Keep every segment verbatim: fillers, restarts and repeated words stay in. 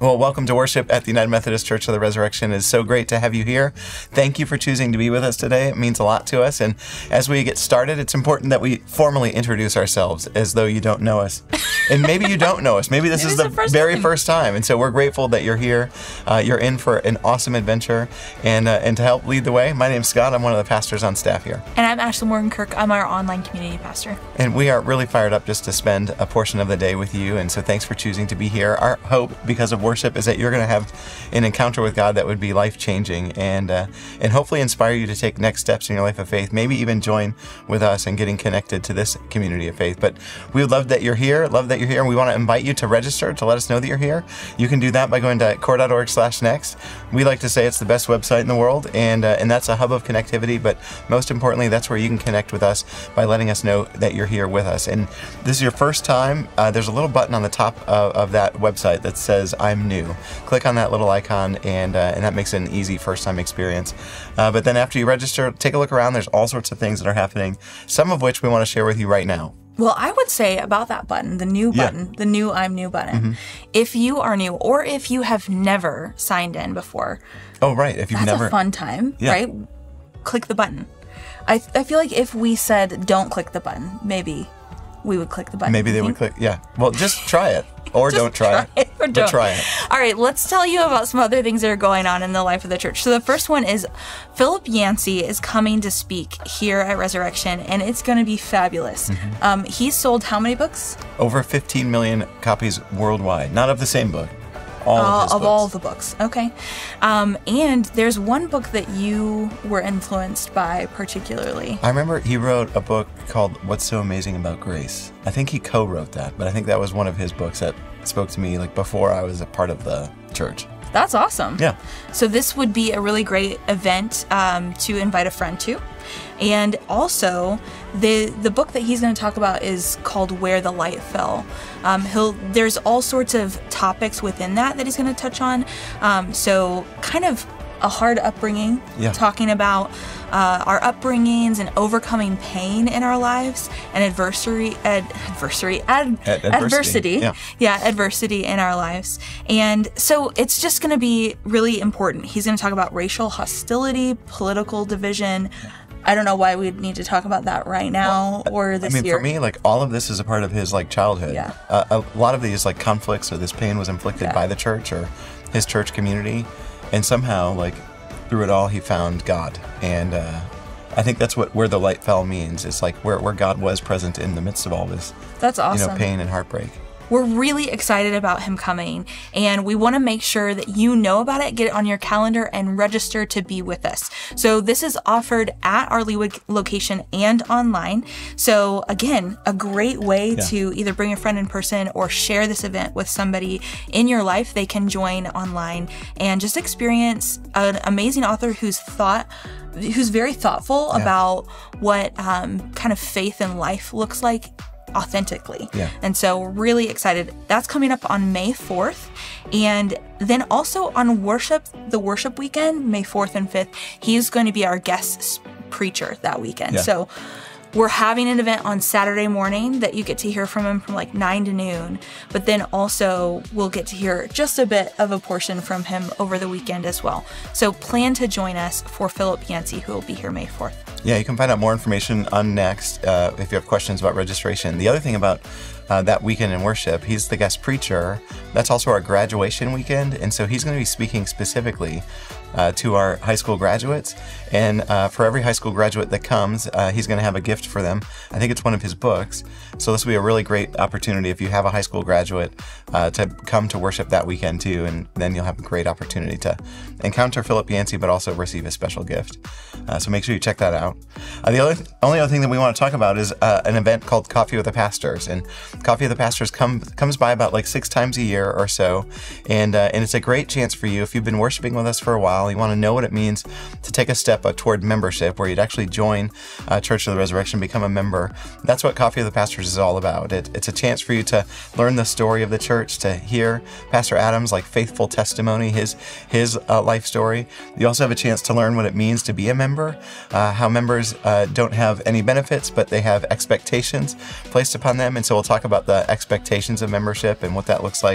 Well, welcome to worship at the United Methodist Church of the Resurrection. It is so great to have you here. Thank you for choosing to be with us today. It means a lot to us. And as we get started, it's important that we formally introduce ourselves as though you don't know us. And maybe you don't know us. Maybe this Maybe is it's the, the first very time. first time. And so we're grateful that you're here. Uh, you're in for an awesome adventure. And, uh, and to help lead the way, my name's Scott. I'm one of the pastors on staff here. And I'm Ashley Morgan-Kirk. I'm our online community pastor. And we are really fired up just to spend a portion of the day with you. And so thanks for choosing to be here. Our hope, because of worship, is that you're going to have an encounter with God that would be life-changing and uh, and hopefully inspire you to take next steps in your life of faith, maybe even join with us in getting connected to this community of faith. But we would love that you're here, love that you're here, and we want to invite you to register to let us know that you're here. You can do that by going to core dot org slash next. We like to say it's the best website in the world, and uh, and that's a hub of connectivity, but most importantly, that's where you can connect with us by letting us know that you're here with us. And this is your first time, uh, there's a little button on the top of, of that website that says I'm new. Click on that little icon, and uh, and that makes it an easy first-time experience. Uh, but then after you register, take a look around. There's all sorts of things that are happening, some of which we want to share with you right now. Well, I would say about that button, the new Yeah. button, the new I'm new button, Mm-hmm. if you are new or if you have never signed in before, Oh, right. If you've that's never... a fun time, Yeah. right? Click the button. I, I feel like if we said don't click the button, maybe we would click the button. Maybe they would click... Yeah. Well, just try it. Or Just don't try, it. it or But don't. try it. All right, let's tell you about some other things that are going on in the life of the church. So the first one is Philip Yancey is coming to speak here at Resurrection, and it's going to be fabulous. Mm-hmm. Um, he's sold how many books? Over fifteen million copies worldwide. Not of the same book. All of his of books. all the books. Okay. Um, and there's one book that you were influenced by particularly. I remember he wrote a book called What's So Amazing About Grace. I think he co-wrote that, but I think that was one of his books that spoke to me like before I was a part of the church. That's awesome. Yeah. So this would be a really great event um, to invite a friend to. And also, the the book that he's going to talk about is called Where the Light Fell. Um, he'll there's all sorts of topics within that that he's going to touch on. Um, so kind of a hard upbringing, Yeah. talking about uh, our upbringings and overcoming pain in our lives and adversary, ad, adversary, ad, Ad- adversity, adversity, yeah. yeah, adversity in our lives. And so it's just going to be really important. He's going to talk about racial hostility, political division. I don't know why we'd need to talk about that right now or this I mean, year. for me, like all of this is a part of his like childhood. Yeah. Uh, a lot of these like conflicts or this pain was inflicted Yeah. by the church or his church community, and somehow like through it all he found God. And uh, I think that's what where the light fell means. It's like where where God was present in the midst of all this, That's awesome. you know, pain and heartbreak. We're really excited about him coming, and we want to make sure that you know about it, get it on your calendar, and register to be with us. So this is offered at our Leawood location and online. So again, a great way Yeah. to either bring a friend in person or share this event with somebody in your life. They can join online and just experience an amazing author who's thought who's very thoughtful Yeah. about what um, kind of faith and life looks like authentically. Yeah. And so we're really excited. That's coming up on May fourth. And then also on worship, the worship weekend, May fourth and fifth, he's going to be our guest s- preacher that weekend. Yeah. So we're having an event on Saturday morning that you get to hear from him from like nine to noon. But then also we'll get to hear just a bit of a portion from him over the weekend as well. So plan to join us for Philip Yancey, who will be here May fourth. Yeah, you can find out more information on Next uh, if you have questions about registration. The other thing about uh, that weekend in worship, he's the guest preacher. That's also our graduation weekend, and so he's going to be speaking specifically uh, to our high school graduates. And uh, for every high school graduate that comes, uh, he's going to have a gift for them. I think it's one of his books. So this will be a really great opportunity if you have a high school graduate uh, to come to worship that weekend too, and then you'll have a great opportunity to encounter Philip Yancey, but also receive a special gift. Uh, so make sure you check that out. Uh, the other, only other thing that we want to talk about is uh, an event called Coffee with the Pastors. And Coffee with the Pastors come, comes by about like six times a year or so. And, uh, and it's a great chance for you if you've been worshiping with us for a while, you want to know what it means to take a step uh, toward membership, where you'd actually join uh, Church of the Resurrection, become a member. That's what Coffee with the Pastors is all about. It, it's a chance for you to learn the story of the church, to hear Pastor Adam's like faithful testimony, his, his uh, life story. You also have a chance to learn what it means to be a member, uh, how members uh, don't have any benefits, but they have expectations placed upon them. And so we'll talk about the expectations of membership and what that looks like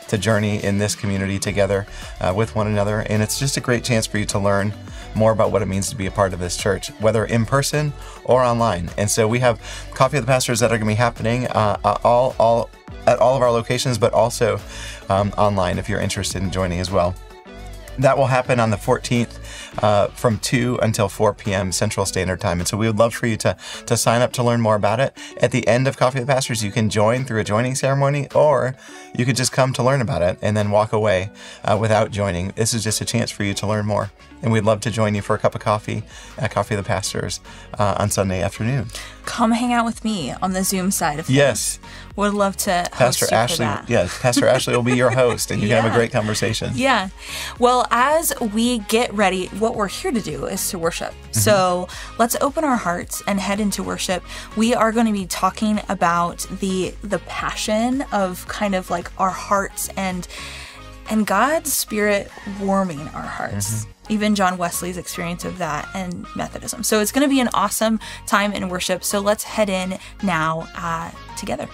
to journey in this community together uh, with one another. And it's just a great chance for you to learn more about what it means to be a part of this church, whether in person or online. And so we have Coffee of the Pastors that are going to be happening uh, all, all at all of our locations, but also um, online if you're interested in joining as well. That will happen on the fourteenth uh, from two until four p.m. Central Standard Time. And so we would love for you to, to sign up to learn more about it. At the end of Coffee of the Pastors, you can join through a joining ceremony, or you could just come to learn about it and then walk away uh, without joining. This is just a chance for you to learn more. And we'd love to join you for a cup of coffee at Coffee of the Pastors uh, on Sunday afternoon. Come hang out with me on the Zoom side of things. Yes. Would love to host Pastor you Ashley, for that. yes, Pastor Ashley will be your host, and you Yeah. can have a great conversation. Yeah. Well, as we get ready, what we're here to do is to worship. Mm-hmm. So let's open our hearts and head into worship. We are going to be talking about the the passion of kind of like our hearts and and God's Spirit warming our hearts. Mm-hmm. Even John Wesley's experience of that and Methodism. So it's going to be an awesome time in worship. So let's head in now uh, together.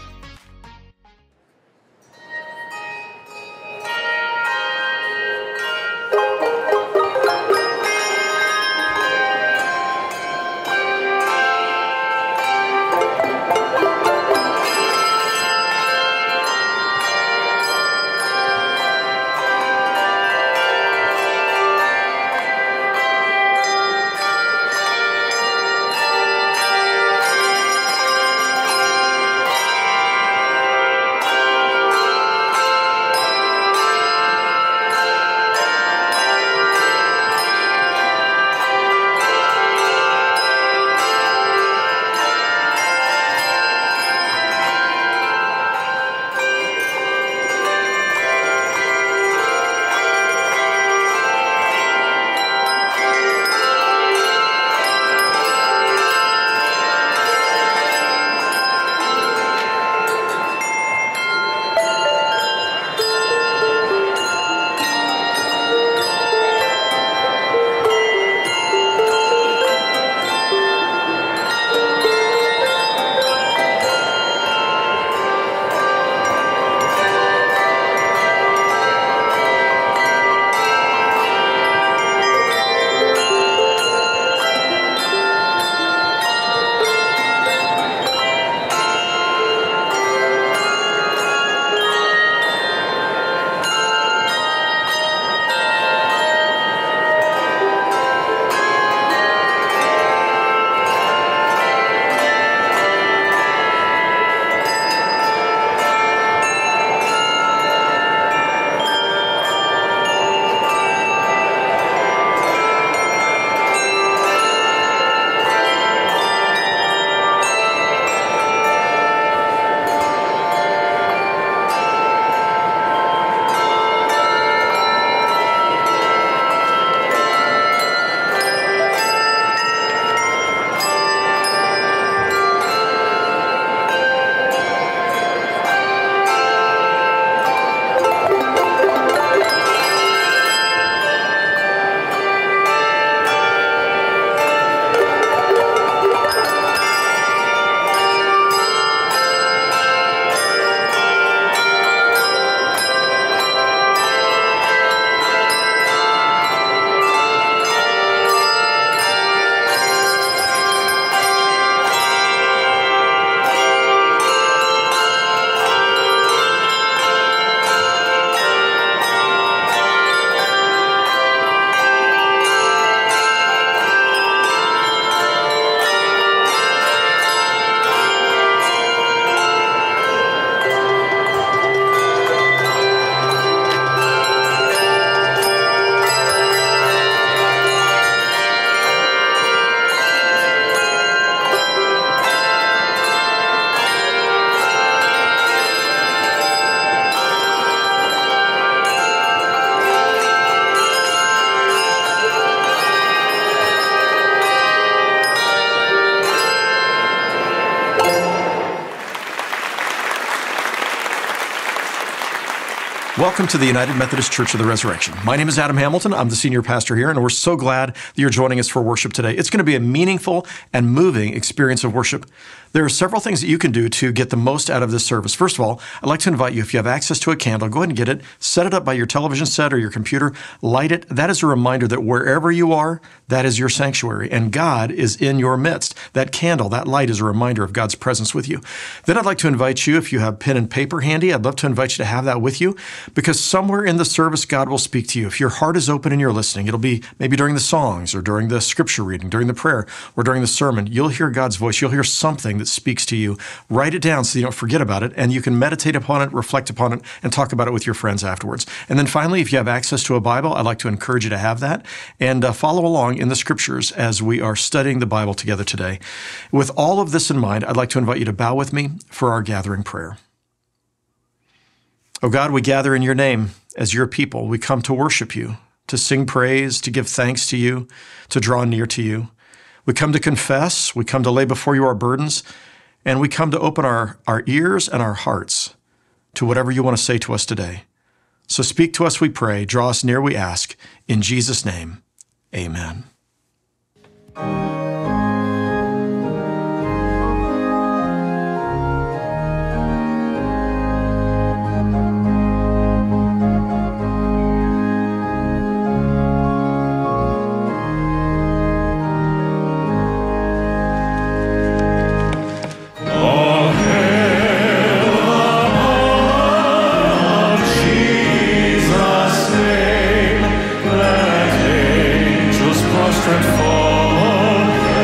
Welcome to the United Methodist Church of the Resurrection. My name is Adam Hamilton. I'm the senior pastor here, and we're so glad that you're joining us for worship today. It's going to be a meaningful and moving experience of worship. There are several things that you can do to get the most out of this service. First of all, I'd like to invite you, if you have access to a candle, go ahead and get it, set it up by your television set or your computer, light it. That is a reminder that wherever you are, that is your sanctuary, and God is in your midst. That candle, that light is a reminder of God's presence with you. Then I'd like to invite you, if you have pen and paper handy, I'd love to invite you to have that with you, because somewhere in the service, God will speak to you. If your heart is open and you're listening, it'll be maybe during the songs or during the scripture reading, during the prayer, or during the sermon. You'll hear God's voice. You'll hear something that speaks to you. Write it down so you don't forget about it, and you can meditate upon it, reflect upon it, and talk about it with your friends afterwards. And then finally, if you have access to a Bible, I'd like to encourage you to have that and uh, follow along in the scriptures as we are studying the Bible together today. With all of this in mind, I'd like to invite you to bow with me for our gathering prayer. Oh God, we gather in your name as your people. We come to worship you, to sing praise, to give thanks to you, to draw near to you. We come to confess. We come to lay before you our burdens. And we come to open our, our ears and our hearts to whatever you want to say to us today. So speak to us, we pray. Draw us near, we ask. In Jesus' name, amen. Prostrate fall.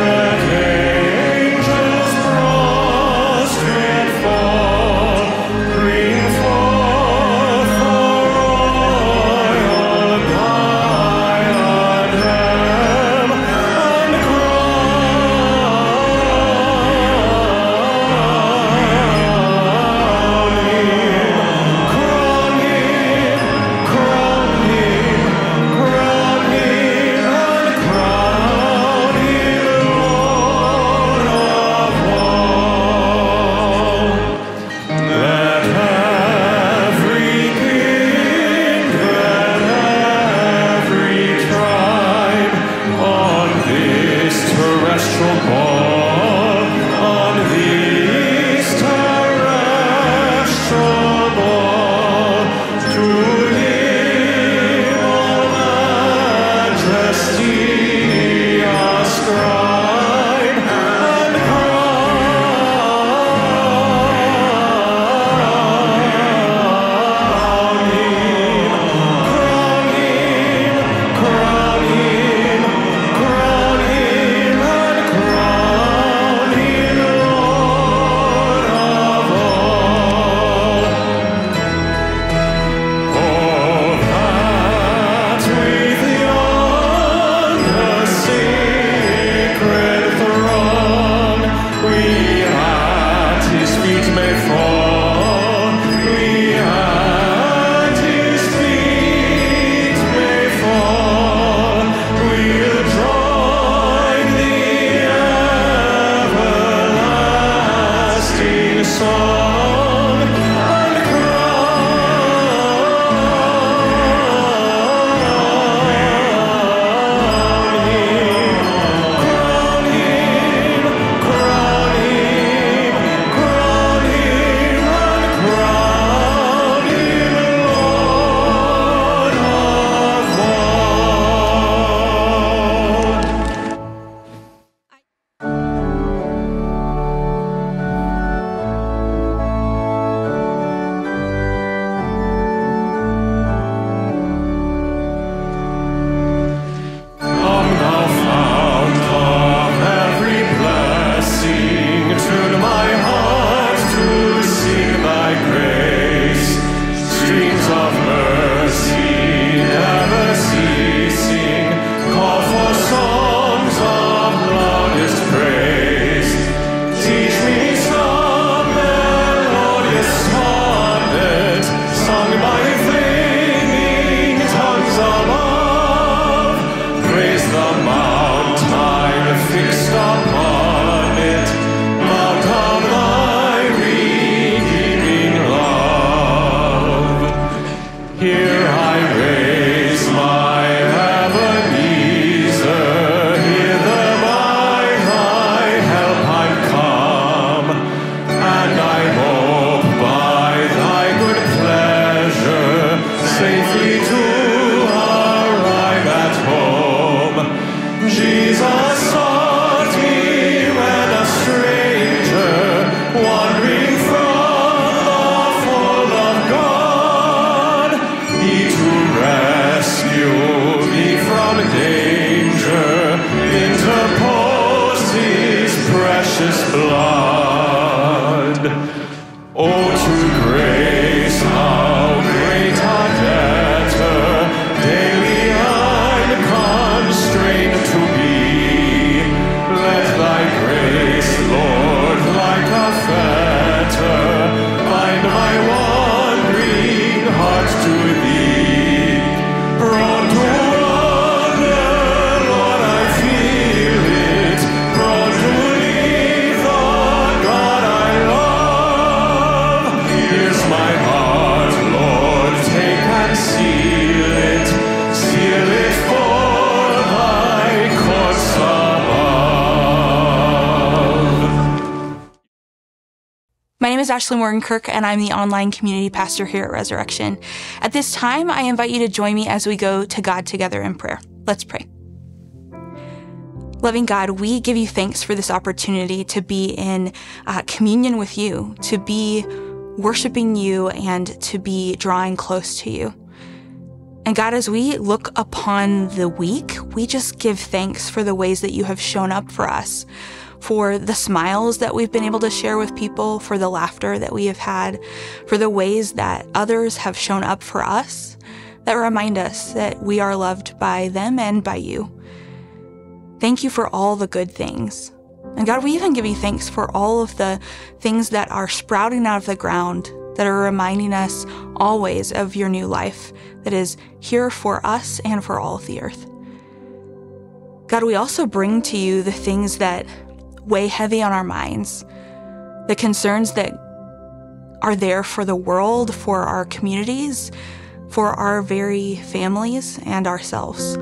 is Ashley Morgan-Kirk, and I'm the online community pastor here at Resurrection. At this time, I invite you to join me as we go to God together in prayer. Let's pray. Loving God, we give you thanks for this opportunity to be in uh, communion with you, to be worshiping you, and to be drawing close to you. And God, as we look upon the week, we just give thanks for the ways that you have shown up for us, for the smiles that we've been able to share with people, for the laughter that we have had, for the ways that others have shown up for us that remind us that we are loved by them and by you. Thank you for all the good things. And God, we even give you thanks for all of the things that are sprouting out of the ground, that are reminding us always of your new life that is here for us and for all of the earth. God, we also bring to you the things that weigh heavy on our minds, the concerns that are there for the world, for our communities, for our very families and ourselves.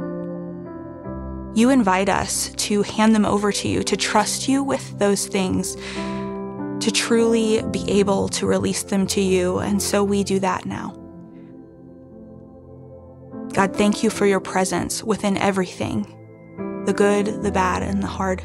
You invite us to hand them over to you, to trust you with those things, to truly be able to release them to you, and so we do that now. God, thank you for your presence within everything, the good, the bad, and the hard.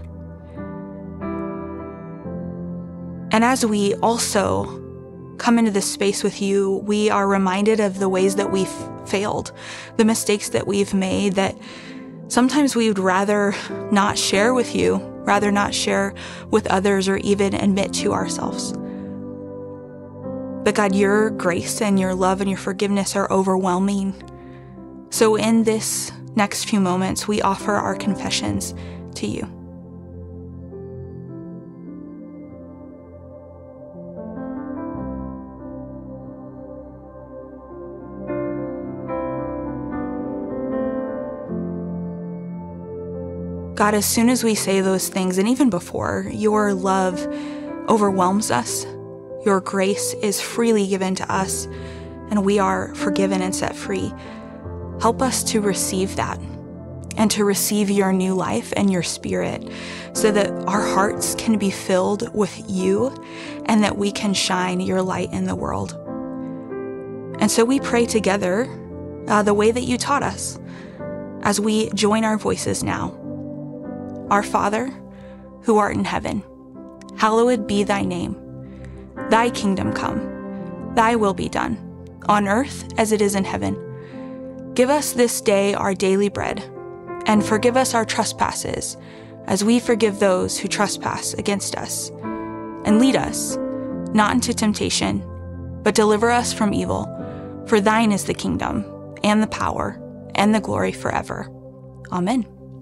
And as we also come into this space with you, we are reminded of the ways that we've failed, the mistakes that we've made, that sometimes we would rather not share with you, rather not share with others, or even admit to ourselves. But God, your grace and your love and your forgiveness are overwhelming. So in this next few moments, we offer our confessions to you. God, as soon as we say those things, and even before, your love overwhelms us. Your grace is freely given to us, and we are forgiven and set free. Help us to receive that and to receive your new life and your spirit so that our hearts can be filled with you and that we can shine your light in the world. And so we pray together uh, the way that you taught us as we join our voices now. Our Father, who art in heaven, hallowed be thy name. Thy kingdom come, thy will be done, on earth as it is in heaven. Give us this day our daily bread, and forgive us our trespasses, as we forgive those who trespass against us. And lead us, not into temptation, but deliver us from evil. For thine is the kingdom, and the power, and the glory forever. Amen.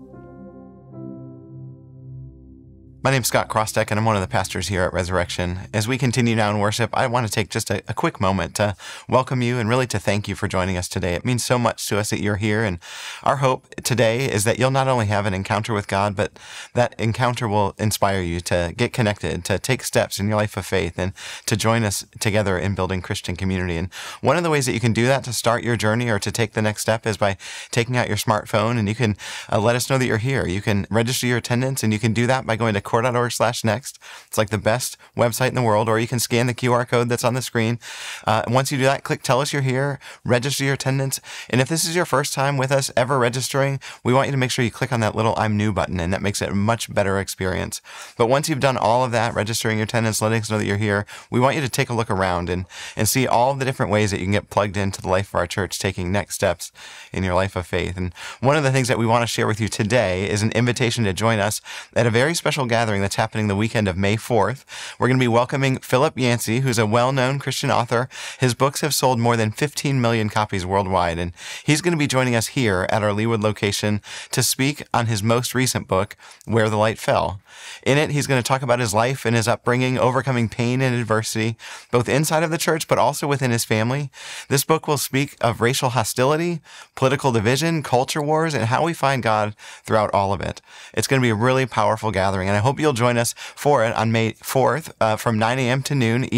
My name's Scott Crossteck, and I'm one of the pastors here at Resurrection. As we continue now in worship, I want to take just a, a quick moment to welcome you and really to thank you for joining us today. It means so much to us that you're here, and our hope today is that you'll not only have an encounter with God, but that encounter will inspire you to get connected, to take steps in your life of faith, and to join us together in building Christian community. And one of the ways that you can do that to start your journey or to take the next step is by taking out your smartphone, and you can uh, let us know that you're here. You can register your attendance, and you can do that by going to core.org slash next. It's like the best website in the world, or you can scan the Q R code that's on the screen. Uh, once you do that, click tell us you're here, register your attendance. And if this is your first time with us ever registering, we want you to make sure you click on that little I'm new button, and that makes it a much better experience. But once you've done all of that, registering your attendance, letting us know that you're here, we want you to take a look around and, and see all of the different ways that you can get plugged into the life of our church, taking next steps in your life of faith. And one of the things that we want to share with you today is an invitation to join us at a very special gathering that's happening the weekend of May fourth. We're going to be welcoming Philip Yancey, who's a well-known Christian author. His books have sold more than fifteen million copies worldwide, and he's going to be joining us here at our Leawood location to speak on his most recent book, Where the Light Fell. In it, he's going to talk about his life and his upbringing, overcoming pain and adversity, both inside of the church, but also within his family. This book will speak of racial hostility, political division, culture wars, and how we find God throughout all of it. It's going to be a really powerful gathering, and I hope you'll join us for it on May fourth uh, from nine a.m. to noon, either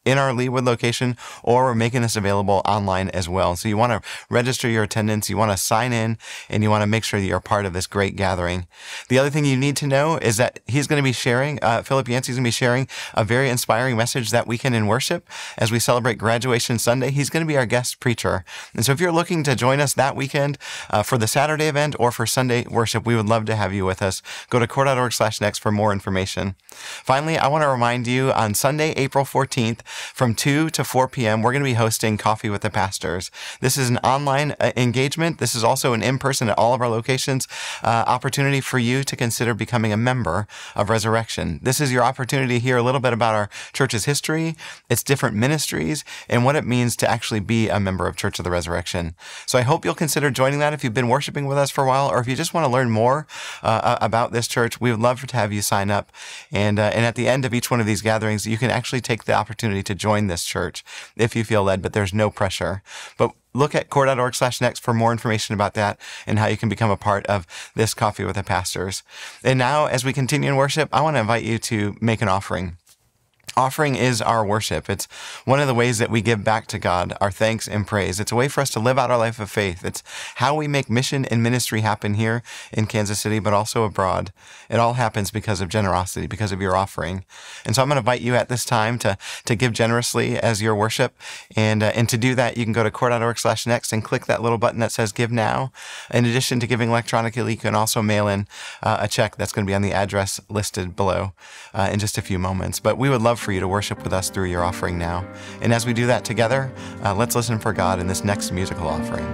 in our Leawood location, or we're making this available online as well. So you want to register your attendance, you want to sign in, and you want to make sure that you're part of this great gathering. The other thing you need to know is that he's going to be sharing, uh, Philip Yancey's going to be sharing a very inspiring message that weekend in worship as we celebrate Graduation Sunday. He's going to be our guest preacher. And so if you're looking to join us that weekend uh, for the Saturday event or for Sunday worship, we would love to have you with us. Go to core.org slash next for more information. Finally, I want to remind you on Sunday, April fourteenth, from two to four p.m., we're going to be hosting Coffee with the Pastors. This is an online uh, engagement. This is also an in-person at all of our locations uh, opportunity for you to consider becoming a member of Resurrection. This is your opportunity to hear a little bit about our church's history, its different ministries, and what it means to actually be a member of Church of the Resurrection. So I hope you'll consider joining that if you've been worshiping with us for a while, or if you just want to learn more uh, about this church. We would love to have you sign up. And, uh, and at the end of each one of these gatherings, you can actually take the opportunity to join this church if you feel led, but there's no pressure. But look at core.org slash next for more information about that and how you can become a part of this Coffee with the Pastors. And now, as we continue in worship, I want to invite you to make an offering. Offering is our worship. It's one of the ways that we give back to God our thanks and praise. It's a way for us to live out our life of faith. It's how we make mission and ministry happen here in Kansas City, but also abroad. It all happens because of generosity, because of your offering. And so I'm going to invite you at this time to, to give generously as your worship. And, uh, and to do that, you can go to core.org slash next and click that little button that says Give Now. In addition to giving electronically, you can also mail in uh, a check that's going to be on the address listed below uh, in just a few moments. But we would love for you to worship with us through your offering now. And as we do that together, uh, let's listen for God in this next musical offering.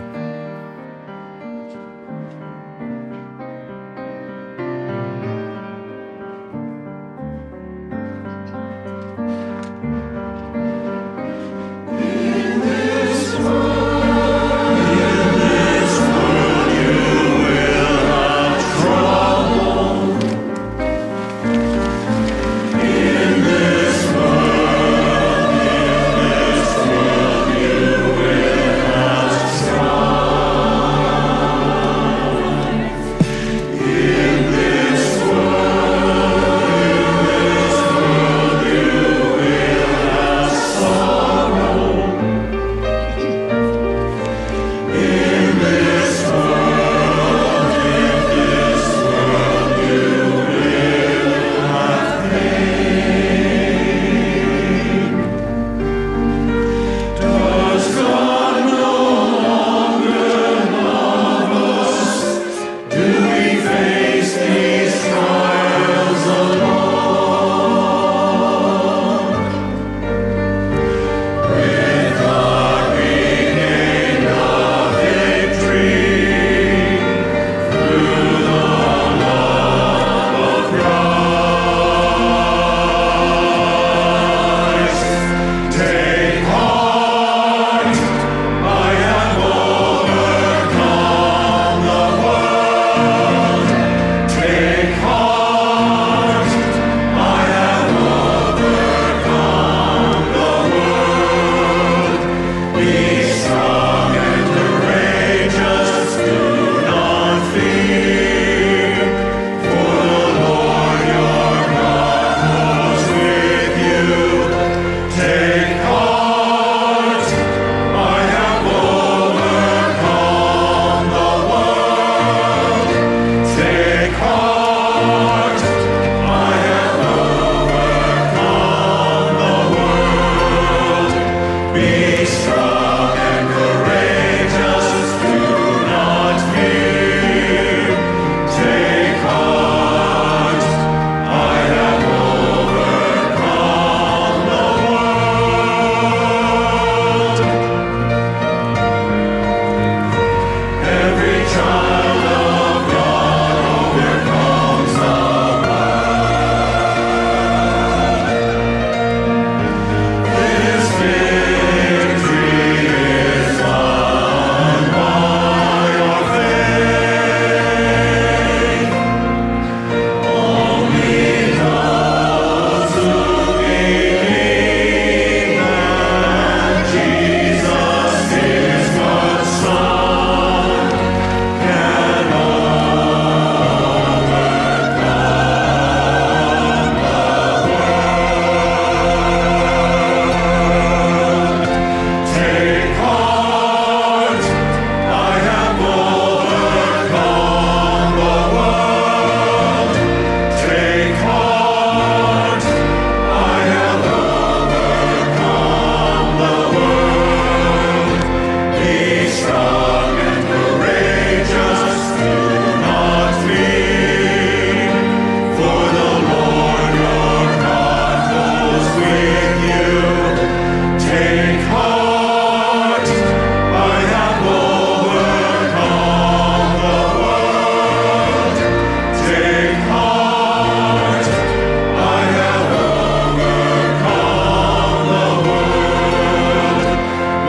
Be strong.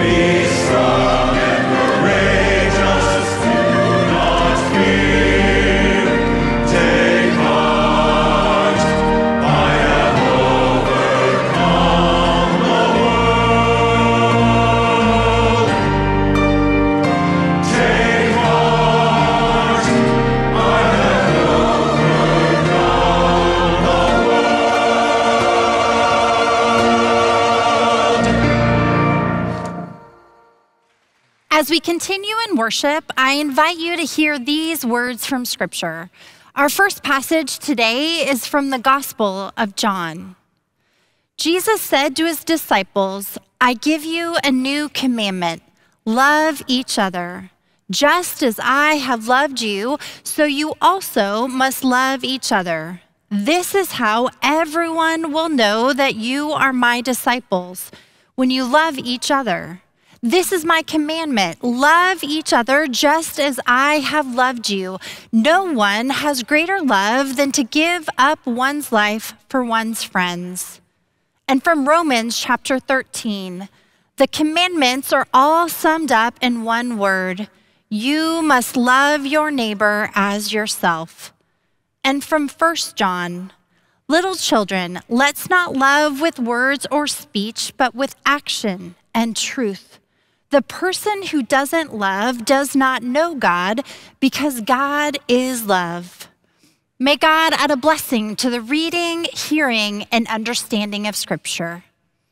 As we continue in worship, I invite you to hear these words from Scripture. Our first passage today is from the Gospel of John. Jesus said to his disciples, "I give you a new commandment. Love each other. Just as I have loved you, so you also must love each other. This is how everyone will know that you are my disciples, when you love each other. This is my commandment. Love each other just as I have loved you. No one has greater love than to give up one's life for one's friends." And from Romans chapter thirteen, the commandments are all summed up in one word: you must love your neighbor as yourself. And from First John, little children, let's not love with words or speech, but with action and truth. The person who doesn't love does not know God, because God is love. May God add a blessing to the reading, hearing, and understanding of Scripture.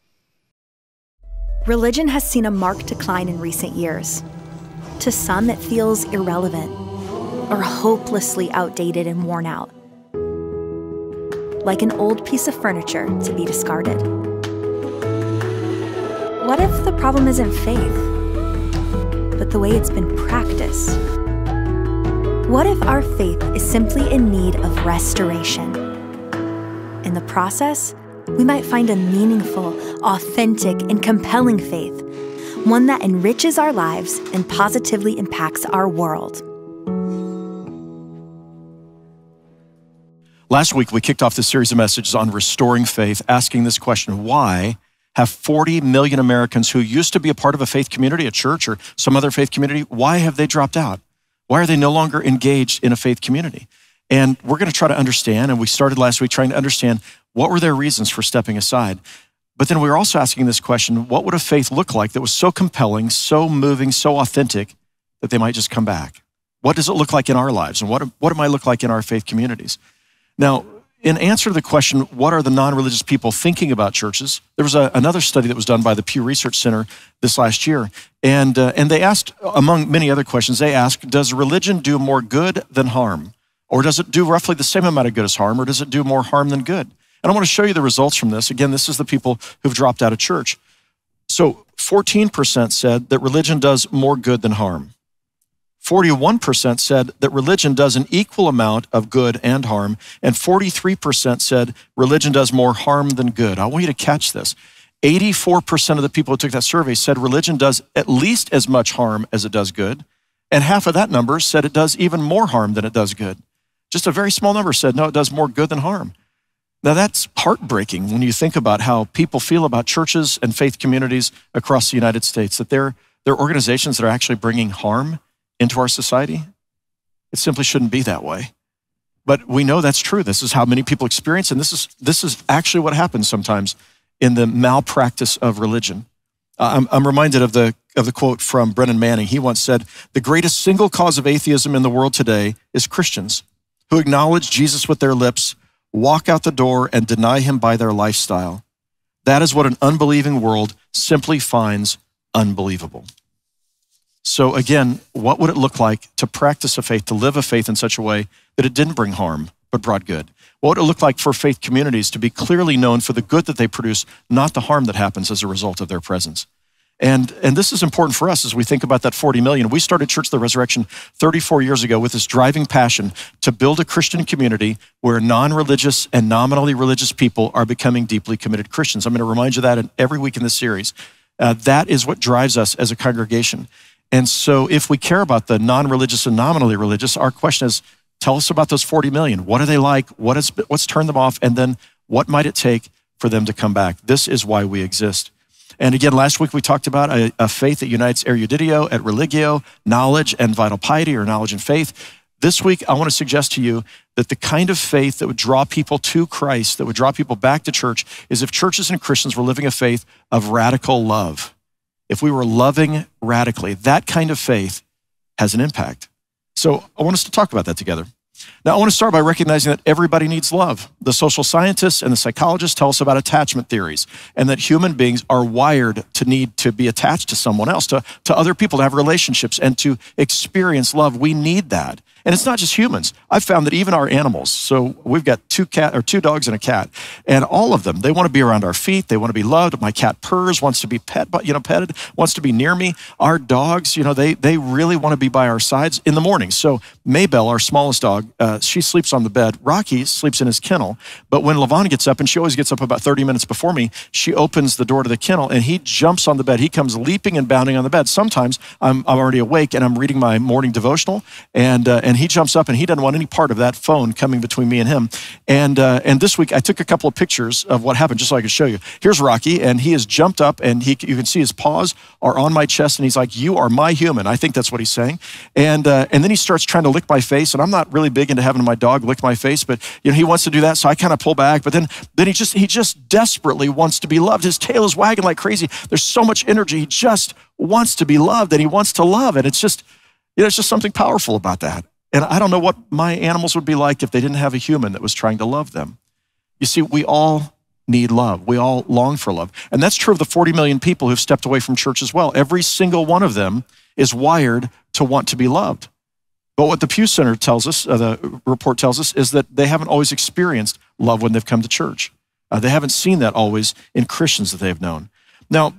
Religion has seen a marked decline in recent years. To some, it feels irrelevant or hopelessly outdated and worn out, like an old piece of furniture to be discarded. What if the problem isn't faith, but the way it's been practiced? What if our faith is simply in need of restoration? In the process, we might find a meaningful, authentic, and compelling faith, one that enriches our lives and positively impacts our world. Last week, we kicked off this series of messages on restoring faith, asking this question: why have forty million Americans who used to be a part of a faith community, a church or some other faith community, why have they dropped out? Why are they no longer engaged in a faith community? And we're going to try to understand, and we started last week trying to understand what were their reasons for stepping aside. But then we were also asking this question: what would a faith look like that was so compelling, so moving, so authentic that they might just come back? What does it look like in our lives? And what, what it might look like in our faith communities? Now, in answer to the question, what are the non-religious people thinking about churches? There was a, another study that was done by the Pew Research Center this last year. And, uh, and they asked, among many other questions, they asked, does religion do more good than harm? Or does it do roughly the same amount of good as harm? Or does it do more harm than good? And I want to show you the results from this. Again, this is the people who've dropped out of church. So fourteen percent said that religion does more good than harm. forty-one percent said that religion does an equal amount of good and harm, and forty-three percent said religion does more harm than good. I want you to catch this. eighty-four percent of the people who took that survey said religion does at least as much harm as it does good, and half of that number said it does even more harm than it does good. Just a very small number said, no, it does more good than harm. Now that's heartbreaking when you think about how people feel about churches and faith communities across the United States, that they're, they're organizations that are actually bringing harm into our society. It simply shouldn't be that way. But we know that's true. This is how many people experience, and this is, this is actually what happens sometimes in the malpractice of religion. Uh, I'm, I'm reminded of the, of the quote from Brennan Manning. He once said, "The greatest single cause of atheism in the world today is Christians who acknowledge Jesus with their lips, walk out the door, and deny him by their lifestyle. That is what an unbelieving world simply finds unbelievable." So again, what would it look like to practice a faith, to live a faith in such a way that it didn't bring harm, but brought good? What would it look like for faith communities to be clearly known for the good that they produce, not the harm that happens as a result of their presence? And, and this is important for us as we think about that forty million. We started Church of the Resurrection thirty-four years ago with this driving passion to build a Christian community where non-religious and nominally religious people are becoming deeply committed Christians. I'm going to remind you that every week in this series. Uh, that is what drives us as a congregation. And so if we care about the non-religious and nominally religious, our question is, tell us about those forty million. What are they like? What is, what's turned them off? And then what might it take for them to come back? This is why we exist. And again, last week we talked about a, a faith that unites eruditio et religio, knowledge and vital piety, or knowledge and faith. This week, I want to suggest to you that the kind of faith that would draw people to Christ, that would draw people back to church, is if churches and Christians were living a faith of radical love. If we were loving radically, that kind of faith has an impact. So I want us to talk about that together. Now, I want to start by recognizing that everybody needs love. The social scientists and the psychologists tell us about attachment theories, and that human beings are wired to need to be attached to someone else, to, to other people, to have relationships, and to experience love. We need that. And it's not just humans. I've found that even our animals, so we've got two cat or two dogs and a cat, and all of them, they want to be around our feet. They want to be loved. My cat purrs, wants to be pet, you know, petted, wants to be near me. Our dogs, you know, they they really want to be by our sides in the morning. So Maybelle, our smallest dog, uh, she sleeps on the bed. Rocky sleeps in his kennel. But when Levon gets up, and she always gets up about thirty minutes before me, she opens the door to the kennel and he jumps on the bed. He comes leaping and bounding on the bed. Sometimes I'm, I'm already awake and I'm reading my morning devotional, and uh, and he jumps up and he doesn't want any part of that phone coming between me and him. And uh, and this week I took a couple of pictures of what happened just so I could show you. Here's Rocky, and he has jumped up, and he you can see his paws are on my chest, and he's like, "You are my human." I think that's what he's saying. And uh, and then he starts trying to lick my face, and I'm not really big into having my dog lick my face, but you know he wants to do that, so I kind of pull back. But then then he just he just desperately wants to be loved. His tail is wagging like crazy. There's so much energy. He just wants to be loved, and he wants to love, and it's just you know it's just something powerful about that. And I don't know what my animals would be like if they didn't have a human that was trying to love them. You see, we all need love. We all long for love. And that's true of the forty million people who've stepped away from church as well. Every single one of them is wired to want to be loved. But what the Pew Center tells us, uh, the report tells us, is that they haven't always experienced love when they've come to church. Uh, they haven't seen that always in Christians that they've known. Now,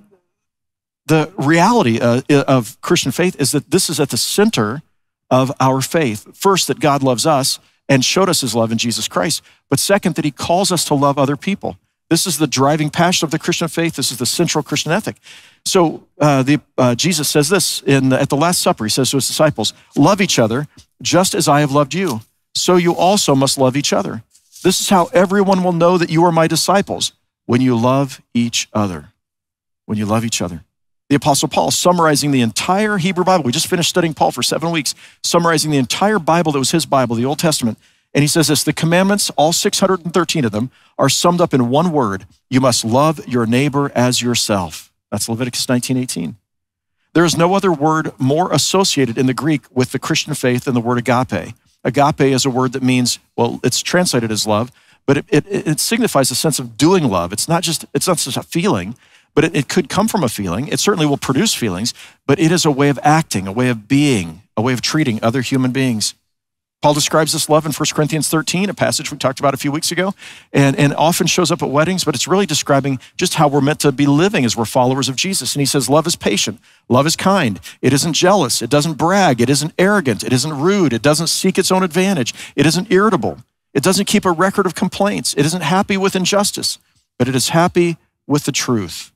the reality uh, of Christian faith is that this is at the center of our faith. First, that God loves us and showed us his love in Jesus Christ. But second, that he calls us to love other people. This is the driving passion of the Christian faith. This is the central Christian ethic. So uh, the, uh, Jesus says this in, at the Last Supper. He says to his disciples, "Love each other just as I have loved you. So you also must love each other. This is how everyone will know that you are my disciples, when you love each other." When you love each other. The Apostle Paul, summarizing the entire Hebrew Bible. We just finished studying Paul for seven weeks, summarizing the entire Bible that was his Bible, the Old Testament. And he says this: the commandments, all six hundred thirteen of them, are summed up in one word. You must love your neighbor as yourself. That's Leviticus nineteen eighteen. There is no other word more associated in the Greek with the Christian faith than the word agape. Agape is a word that means, well, it's translated as love, but it, it, it signifies a sense of doing love. It's not just, it's not just a feeling, but it, it could come from a feeling. It certainly will produce feelings, but it is a way of acting, a way of being, a way of treating other human beings. Paul describes this love in First Corinthians thirteen, a passage we talked about a few weeks ago, and, and often shows up at weddings, but it's really describing just how we're meant to be living as we're followers of Jesus. And he says, love is patient, love is kind, it isn't jealous, it doesn't brag, it isn't arrogant, it isn't rude, it doesn't seek its own advantage, it isn't irritable, it doesn't keep a record of complaints, it isn't happy with injustice, but it is happy with the truth.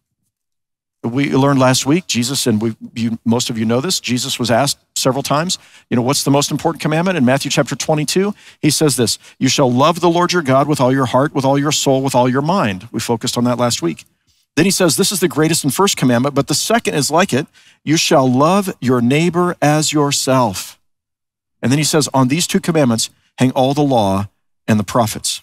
We learned last week, Jesus, and we, you, most of you know this, Jesus was asked several times, you know, what's the most important commandment? In Matthew chapter twenty-two, he says this: you shall love the Lord your God with all your heart, with all your soul, with all your mind. We focused on that last week. Then he says, this is the greatest and first commandment, but the second is like it: you shall love your neighbor as yourself. And then he says, on these two commandments hang all the law and the prophets.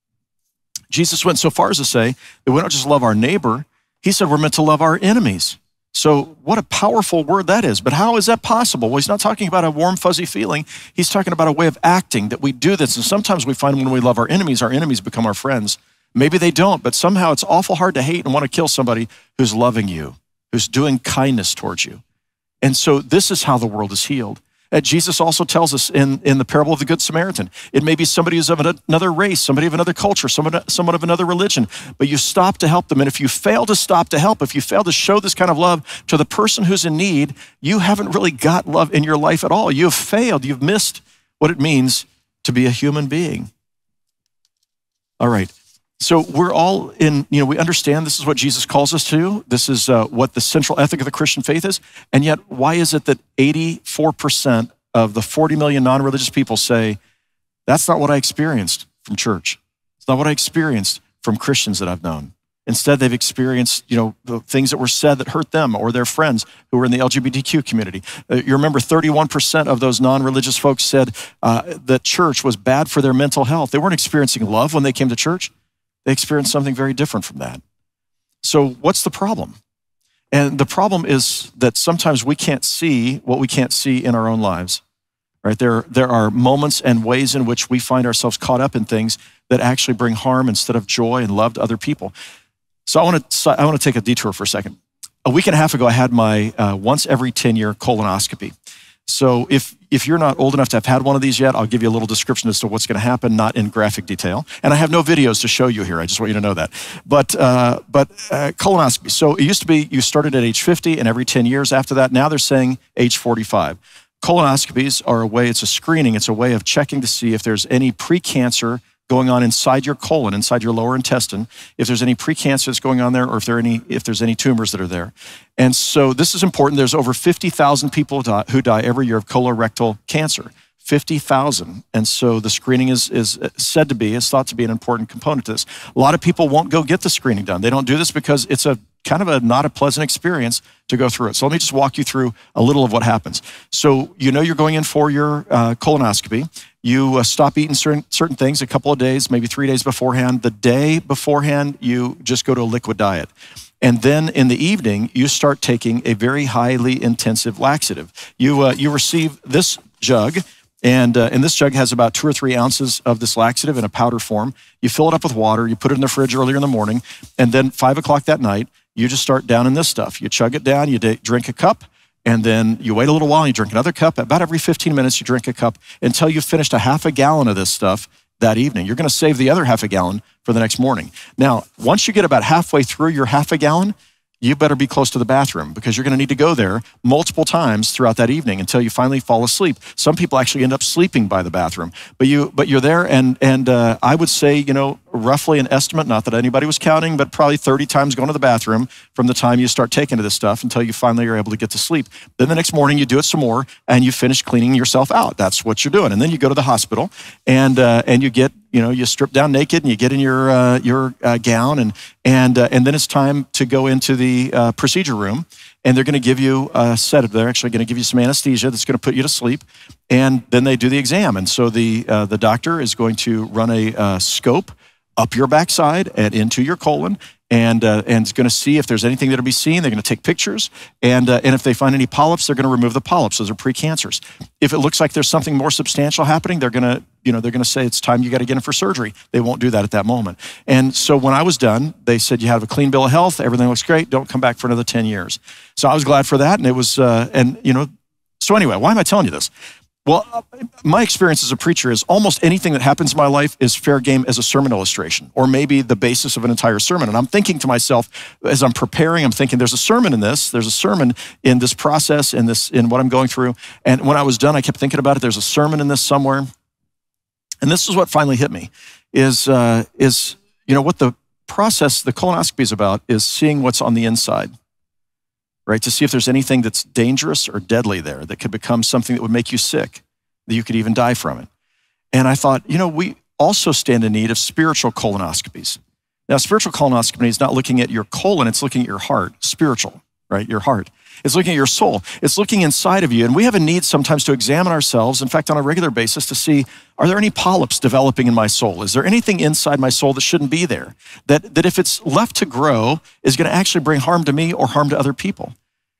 Jesus went so far as to say that we don't just love our neighbor, he said we're meant to love our enemies. So what a powerful word that is. But how is that possible? Well, he's not talking about a warm, fuzzy feeling. He's talking about a way of acting, that we do this. And sometimes we find when we love our enemies, our enemies become our friends. Maybe they don't, but somehow it's awful hard to hate and want to kill somebody who's loving you, who's doing kindness towards you. And so this is how the world is healed. And Jesus also tells us in, in the parable of the Good Samaritan, it may be somebody who's of another race, somebody of another culture, someone, someone of another religion, but you stop to help them. And if you fail to stop to help, if you fail to show this kind of love to the person who's in need, you haven't really got love in your life at all. You have failed. You've missed what it means to be a human being. All right. So we're all in, you know, we understand this is what Jesus calls us to. This is uh, what the central ethic of the Christian faith is. And yet, why is it that eighty-four percent of the forty million non-religious people say, that's not what I experienced from church. It's not what I experienced from Christians that I've known. Instead, they've experienced, you know, the things that were said that hurt them or their friends who were in the L G B T Q community. Uh, you remember thirty-one percent of those non-religious folks said uh, that church was bad for their mental health. They weren't experiencing love when they came to church. They experienced something very different from that. So what's the problem? And the problem is that sometimes we can't see what we can't see in our own lives, right? There, there are moments and ways in which we find ourselves caught up in things that actually bring harm instead of joy and love to other people. So I want to I want to take a detour for a second. A week and a half ago, I had my uh, once every ten year colonoscopy. So if if you're not old enough to have had one of these yet, I'll give you a little description as to what's going to happen, not in graphic detail. And I have no videos to show you here. I just want you to know that. But uh, but uh, colonoscopy. So it used to be you started at age fifty, and every ten years after that. Now they're saying age forty-five. Colonoscopies are a way. It's a screening. It's a way of checking to see if there's any precancer going on inside your colon, inside your lower intestine, if there's any precancer that's going on there, or if there are any, if there's any tumors that are there. And so this is important. There's over fifty thousand people die, who die every year of colorectal cancer. fifty thousand. And so the screening is, is said to be, is thought to be an important component to this. A lot of people won't go get the screening done. They don't do this because it's a kind of a not a pleasant experience to go through it. So let me just walk you through a little of what happens. So you know you're going in for your uh, colonoscopy. You uh, stop eating certain, certain things a couple of days, maybe three days beforehand. The day beforehand, you just go to a liquid diet. And then in the evening, you start taking a very highly intensive laxative. You, uh, you receive this jug, and, uh, and this jug has about two or three ounces of this laxative in a powder form. You fill it up with water, you put it in the fridge earlier in the morning, and then five o'clock that night, you just start down in this stuff. You chug it down, you drink a cup, and then you wait a little while, you drink another cup. About every fifteen minutes, you drink a cup until you've finished a half a gallon of this stuff that evening. You're gonna save the other half a gallon for the next morning. Now, once you get about halfway through your half a gallon, you better be close to the bathroom because you're gonna need to go there multiple times throughout that evening until you finally fall asleep. Some people actually end up sleeping by the bathroom, but, you, but you're there, and, and uh, I would say, you know, roughly an estimate, not that anybody was counting, but probably thirty times going to the bathroom from the time you start taking to this stuff until you finally are able to get to sleep. Then the next morning you do it some more and you finish cleaning yourself out. That's what you're doing. And then you go to the hospital and uh, and you get, you know, you strip down naked and you get in your uh, your uh, gown and and uh, and then it's time to go into the uh, procedure room, and they're going to give you a sedative. They're actually going to give you some anesthesia that's going to put you to sleep, and then they do the exam. And so the uh, the doctor is going to run a uh, scope up your backside and into your colon, and uh, and is going to see if there's anything that'll be seen. They're going to take pictures, and uh, and if they find any polyps, they're going to remove the polyps. Those are precancers. If it looks like there's something more substantial happening, they're going to you know they're going to say it's time you got to get in for surgery. They won't do that at that moment. And so when I was done, they said you have a clean bill of health, everything looks great. Don't come back for another ten years. So I was glad for that, and it was uh, and you know so anyway, why am I telling you this? Well, my experience as a preacher is almost anything that happens in my life is fair game as a sermon illustration, or maybe the basis of an entire sermon. And I'm thinking to myself, as I'm preparing, I'm thinking there's a sermon in this, there's a sermon in this process, in this, in what I'm going through. And when I was done, I kept thinking about it. There's a sermon in this somewhere. And this is what finally hit me, is, uh, is you know, what the process, the colonoscopy is about, is seeing what's on the inside. Right, to see if there's anything that's dangerous or deadly there that could become something that would make you sick, that you could even die from it. And I thought, you know, we also stand in need of spiritual colonoscopies. Now, spiritual colonoscopy is not looking at your colon, it's looking at your heart, spiritual, right, your heart. It's looking at your soul. It's looking inside of you. And we have a need sometimes to examine ourselves, in fact, on a regular basis, to see, are there any polyps developing in my soul? Is there anything inside my soul that shouldn't be there? That, that if it's left to grow, is going to actually bring harm to me or harm to other people?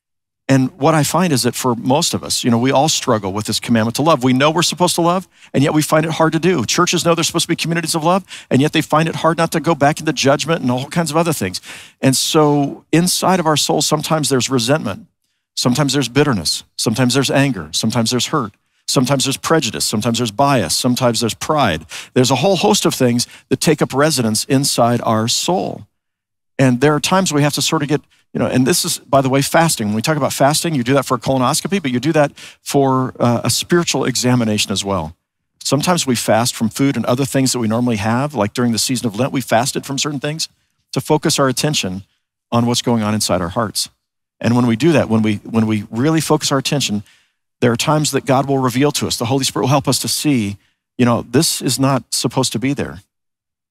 And what I find is that for most of us, you know, we all struggle with this commandment to love. We know we're supposed to love, and yet we find it hard to do. Churches know they're supposed to be communities of love, and yet they find it hard not to go back into judgment and all kinds of other things. And so inside of our souls, sometimes there's resentment. Sometimes there's bitterness. Sometimes there's anger. Sometimes there's hurt. Sometimes there's prejudice. Sometimes there's bias. Sometimes there's pride. There's a whole host of things that take up residence inside our soul. And there are times we have to sort of get, you know, and this is, by the way, fasting. When we talk about fasting, you do that for a colonoscopy, but you do that for uh, a spiritual examination as well. Sometimes we fast from food and other things that we normally have, like during the season of Lent, we fasted from certain things to focus our attention on what's going on inside our hearts. And when we do that, when we when we really focus our attention, there are times that God will reveal to us, the Holy Spirit will help us to see, you know, this is not supposed to be there.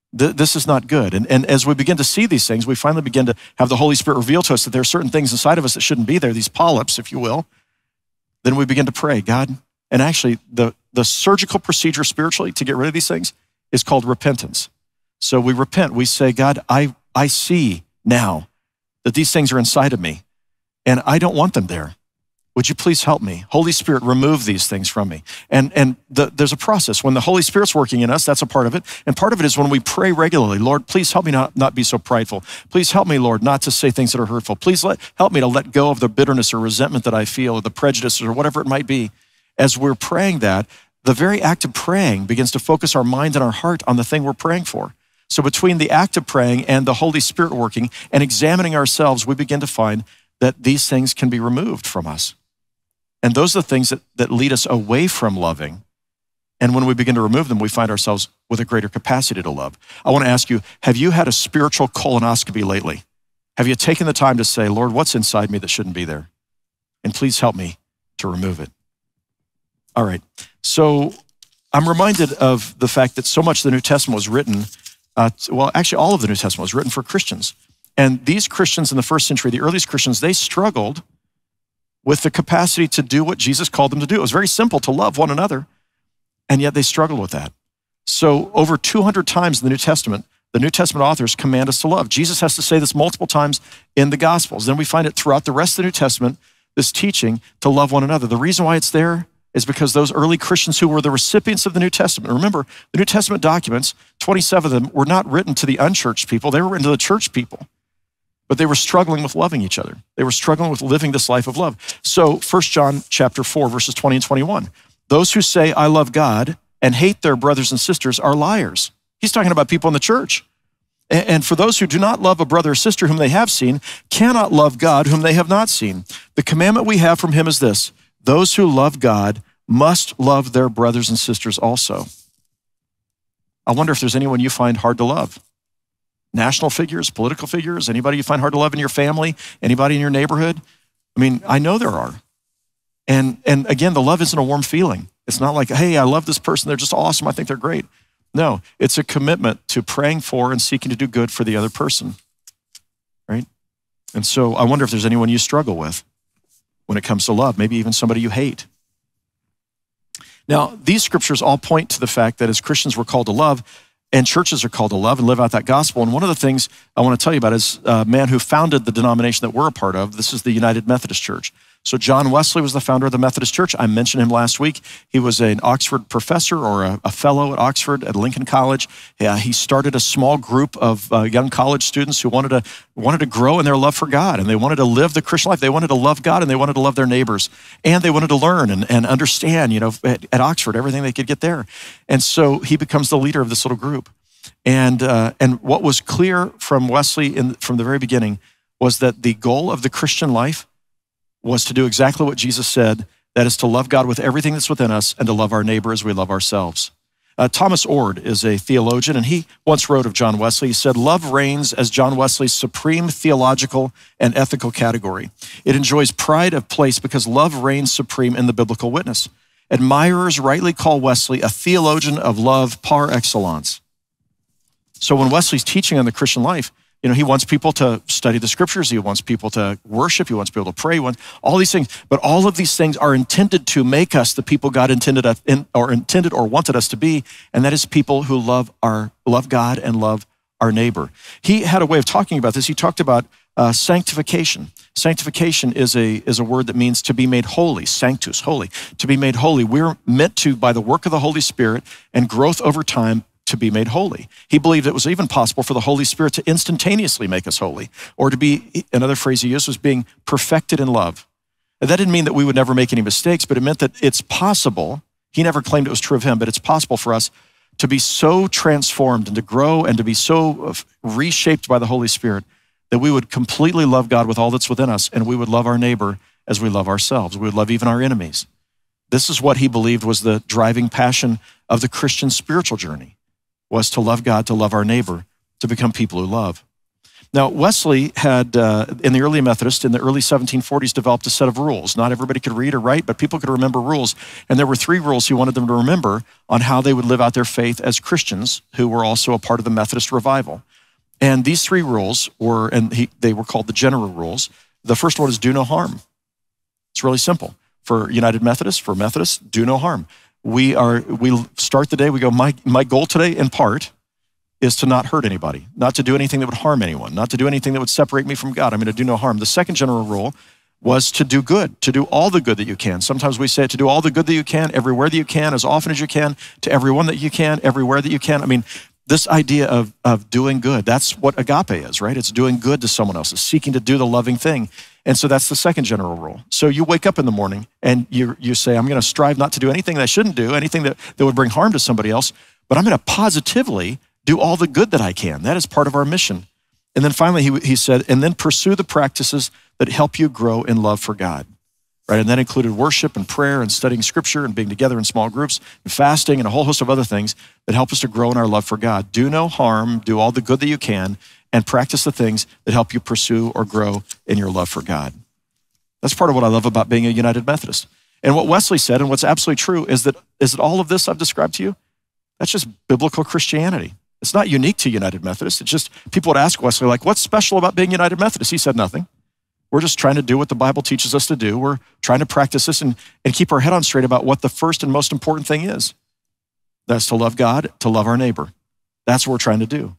th- this is not good. And, and as we begin to see these things, we finally begin to have the Holy Spirit reveal to us that there are certain things inside of us that shouldn't be there, these polyps, if you will. Then we begin to pray, God, and actually the, the surgical procedure spiritually to get rid of these things is called repentance. So we repent, we say, God, I, I see now that these things are inside of me and I don't want them there. Would you please help me? Holy Spirit, remove these things from me. And, and the, there's a process. When the Holy Spirit's working in us, that's a part of it. And part of it is when we pray regularly, Lord, please help me not, not be so prideful. Please help me, Lord, not to say things that are hurtful. Please let, help me to let go of the bitterness or resentment that I feel or the prejudices or whatever it might be. As we're praying that, the very act of praying begins to focus our mind and our heart on the thing we're praying for. So between the act of praying and the Holy Spirit working and examining ourselves, we begin to find that these things can be removed from us. And those are the things that, that lead us away from loving. And when we begin to remove them, we find ourselves with a greater capacity to love. I want to ask you, have you had a spiritual colonoscopy lately? Have you taken the time to say, Lord, what's inside me that shouldn't be there? And please help me to remove it. All right, so I'm reminded of the fact that so much of the New Testament was written, uh, well, actually all of the New Testament was written for Christians. And these Christians in the first century, the earliest Christians, they struggled with the capacity to do what Jesus called them to do. It was very simple to love one another, and yet they struggled with that. So over two hundred times in the New Testament, the New Testament authors command us to love. Jesus has to say this multiple times in the Gospels. Then we find it throughout the rest of the New Testament, this teaching to love one another. The reason why it's there is because those early Christians who were the recipients of the New Testament, remember, the New Testament documents, twenty-seven of them were not written to the unchurched people, they were written to the church people. But they were struggling with loving each other. They were struggling with living this life of love. So First John chapter four, verses twenty and twenty-one, those who say, I love God and hate their brothers and sisters are liars. He's talking about people in the church. And for those who do not love a brother or sister whom they have seen, cannot love God whom they have not seen. The commandment we have from him is this, those who love God must love their brothers and sisters also. I wonder if there's anyone you find hard to love. National figures, political figures, anybody you find hard to love in your family, anybody in your neighborhood? I mean, I know there are. And, and again, the love isn't a warm feeling. It's not like, hey, I love this person. They're just awesome. I think they're great. No, it's a commitment to praying for and seeking to do good for the other person, right? And so I wonder if there's anyone you struggle with when it comes to love, maybe even somebody you hate. Now, these scriptures all point to the fact that as Christians we're called to love, and churches are called to love and live out that gospel. And one of the things I want to tell you about is a man who founded the denomination that we're a part of. This is the United Methodist Church. So John Wesley was the founder of the Methodist Church. I mentioned him last week. He was an Oxford professor or a, a fellow at Oxford at Lincoln College. Yeah, he started a small group of uh, young college students who wanted to wanted to grow in their love for God, and they wanted to live the Christian life. They wanted to love God, and they wanted to love their neighbors, and they wanted to learn and, and understand, you know, at, at Oxford, everything they could get there. And so he becomes the leader of this little group. And uh, and what was clear from Wesley in, from the very beginning was that the goal of the Christian life was to do exactly what Jesus said, that is to love God with everything that's within us and to love our neighbor as we love ourselves. Uh, Thomas Ord is a theologian, and he once wrote of John Wesley, he said, love reigns as John Wesley's supreme theological and ethical category. It enjoys pride of place because love reigns supreme in the biblical witness. Admirers rightly call Wesley a theologian of love par excellence. So when Wesley's teaching on the Christian life, you know, he wants people to study the scriptures. He wants people to worship. He wants people to pray. He wants all these things. But all of these things are intended to make us the people God intended us in, or intended or wanted us to be, and that is people who love our love God and love our neighbor. He had a way of talking about this. He talked about uh, sanctification. Sanctification is a is a word that means to be made holy. Sanctus, holy. To be made holy. We're meant to, by the work of the Holy Spirit and growth over time, to be made holy. He believed it was even possible for the Holy Spirit to instantaneously make us holy, or to be, another phrase he used was being perfected in love. And that didn't mean that we would never make any mistakes, but it meant that it's possible, he never claimed it was true of him, but it's possible for us to be so transformed and to grow and to be so reshaped by the Holy Spirit that we would completely love God with all that's within us, and we would love our neighbor as we love ourselves. We would love even our enemies. This is what he believed was the driving passion of the Christian spiritual journey, was to love God, to love our neighbor, to become people who love. Now, Wesley had, uh, in the early Methodist, in the early seventeen forties, developed a set of rules. Not everybody could read or write, but people could remember rules. And there were three rules he wanted them to remember on how they would live out their faith as Christians who were also a part of the Methodist revival. And these three rules were, and he, they were called the general rules. The first one is do no harm. It's really simple. For United Methodists, for Methodists, do no harm. We are, we start the day, we go, my, my goal today, in part, is to not hurt anybody, not to do anything that would harm anyone, not to do anything that would separate me from God. I'm going to do no harm. The second general rule was to do good, to do all the good that you can. Sometimes we say to do all the good that you can, everywhere that you can, as often as you can, to everyone that you can, everywhere that you can. I mean, this idea of, of doing good, that's what agape is, right? It's doing good to someone else, it's seeking to do the loving thing. And so that's the second general rule. So you wake up in the morning and you, you say, I'm going to strive not to do anything that I shouldn't do, anything that, that would bring harm to somebody else, but I'm going to positively do all the good that I can. That is part of our mission. And then finally, he, he said, and then pursue the practices that help you grow in love for God, right? And that included worship and prayer and studying scripture and being together in small groups and fasting and a whole host of other things that help us to grow in our love for God. Do no harm, do all the good that you can, and practice the things that help you pursue or grow in your love for God. That's part of what I love about being a United Methodist. And what Wesley said, and what's absolutely true, is that, is that all of this I've described to you, that's just biblical Christianity. It's not unique to United Methodist. It's just, people would ask Wesley, like, what's special about being United Methodist? He said nothing. We're just trying to do what the Bible teaches us to do. We're trying to practice this and, and keep our head on straight about what the first and most important thing is. That's to love God, to love our neighbor. That's what we're trying to do.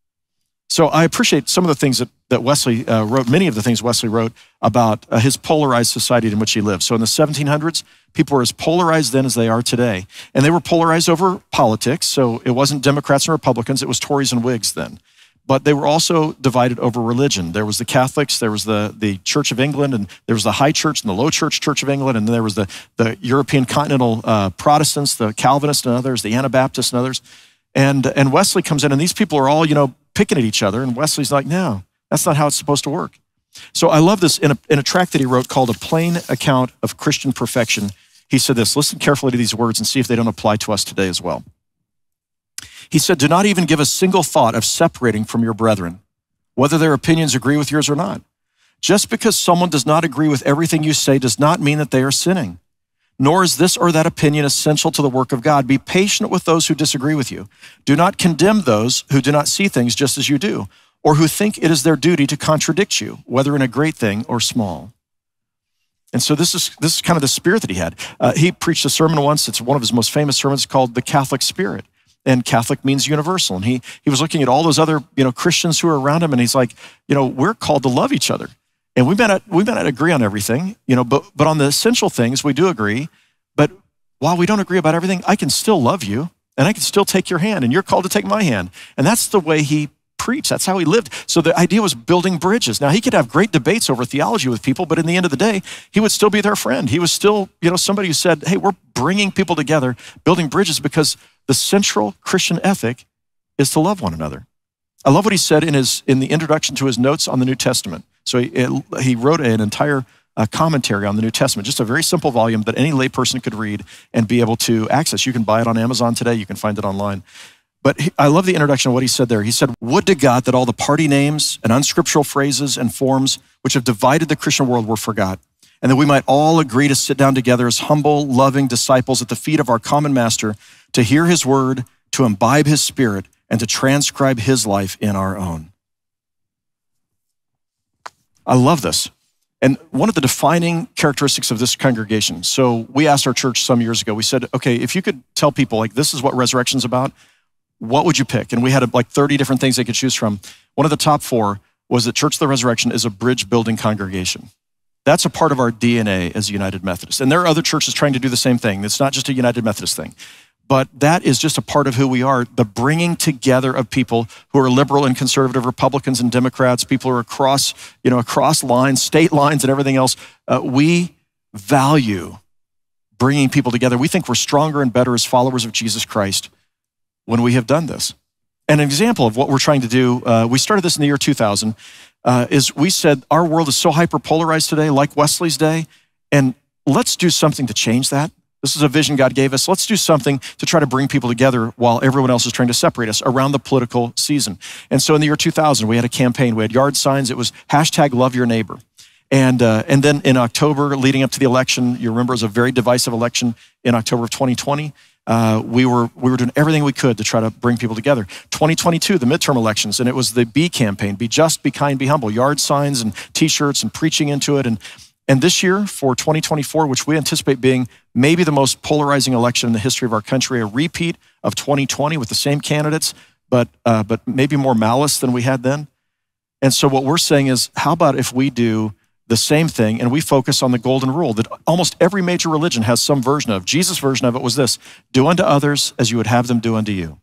So I appreciate some of the things that, that Wesley uh, wrote, many of the things Wesley wrote about uh, his polarized society in which he lived. So in the seventeen hundreds, people were as polarized then as they are today. And they were polarized over politics. So it wasn't Democrats and Republicans, it was Tories and Whigs then. But they were also divided over religion. There was the Catholics, there was the, the Church of England, and there was the High Church and the Low Church Church of England, and then there was the, the European continental uh, Protestants, the Calvinists and others, the Anabaptists and others. And, and Wesley comes in, and these people are all, you know, picking at each other, and Wesley's like, no, that's not how it's supposed to work. So I love this. In a, in a tract that he wrote called A Plain Account of Christian Perfection, he said this, listen carefully to these words and see if they don't apply to us today as well. He said, do not even give a single thought of separating from your brethren, whether their opinions agree with yours or not. Just because someone does not agree with everything you say does not mean that they are sinning. Nor is this or that opinion essential to the work of God. Be patient with those who disagree with you. Do not condemn those who do not see things just as you do, or who think it is their duty to contradict you, whether in a great thing or small. And so this is this is kind of the spirit that he had. Uh, he preached a sermon once. It's one of his most famous sermons called The Catholic Spirit. And Catholic means universal. And he he was looking at all those other, you know, Christians who are around him, and he's like, you know, we're called to love each other. And we may not, we may not agree on everything, you know, but, but on the essential things, we do agree. But while we don't agree about everything, I can still love you, and I can still take your hand, and you're called to take my hand. And that's the way he preached. That's how he lived. So the idea was building bridges. Now, he could have great debates over theology with people, but in the end of the day, he would still be their friend. He was still, you know, somebody who said, hey, we're bringing people together, building bridges, because the central Christian ethic is to love one another. I love what he said in his in the introduction to his notes on the New Testament. So he, it, he wrote an entire uh, commentary on the New Testament, just a very simple volume that any layperson could read and be able to access. You can buy it on Amazon today. You can find it online. But he, I love the introduction of what he said there. He said, would to God that all the party names and unscriptural phrases and forms which have divided the Christian world were forgot, and that we might all agree to sit down together as humble, loving disciples at the feet of our common master, to hear his word, to imbibe his spirit, and to transcribe his life in our own. I love this. And one of the defining characteristics of this congregation, so we asked our church some years ago, we said, okay, if you could tell people, like, this is what resurrection's about, what would you pick? And we had like thirty different things they could choose from. One of the top four was that Church of the Resurrection is a bridge-building congregation. That's a part of our D N A as United Methodist. And there are other churches trying to do the same thing. It's not just a United Methodist thing. But that is just a part of who we are, the bringing together of people who are liberal and conservative, Republicans and Democrats, people who are across, you know, across lines, state lines and everything else. Uh, we value bringing people together. We think we're stronger and better as followers of Jesus Christ when we have done this. And an example of what we're trying to do, uh, we started this in the year two thousand, uh, is we said our world is so hyper-polarized today, like Wesley's day, and let's do something to change that. This is a vision God gave us. Let's do something to try to bring people together while everyone else is trying to separate us around the political season. And so in the year two thousand, we had a campaign. We had yard signs. It was hashtag love your neighbor. And uh, and then in October, leading up to the election, you remember it was a very divisive election in October of twenty twenty. Uh, we were we were doing everything we could to try to bring people together. twenty twenty-two, the midterm elections, and it was the Be campaign, be just, be kind, be humble, yard signs and T-shirts and preaching into it. And and this year for twenty twenty-four, which we anticipate being maybe the most polarizing election in the history of our country, a repeat of twenty twenty with the same candidates, but uh, but maybe more malice than we had then. And so what we're saying is, how about if we do the same thing and we focus on the golden rule that almost every major religion has some version of. Jesus' version of it was this: do unto others as you would have them do unto you.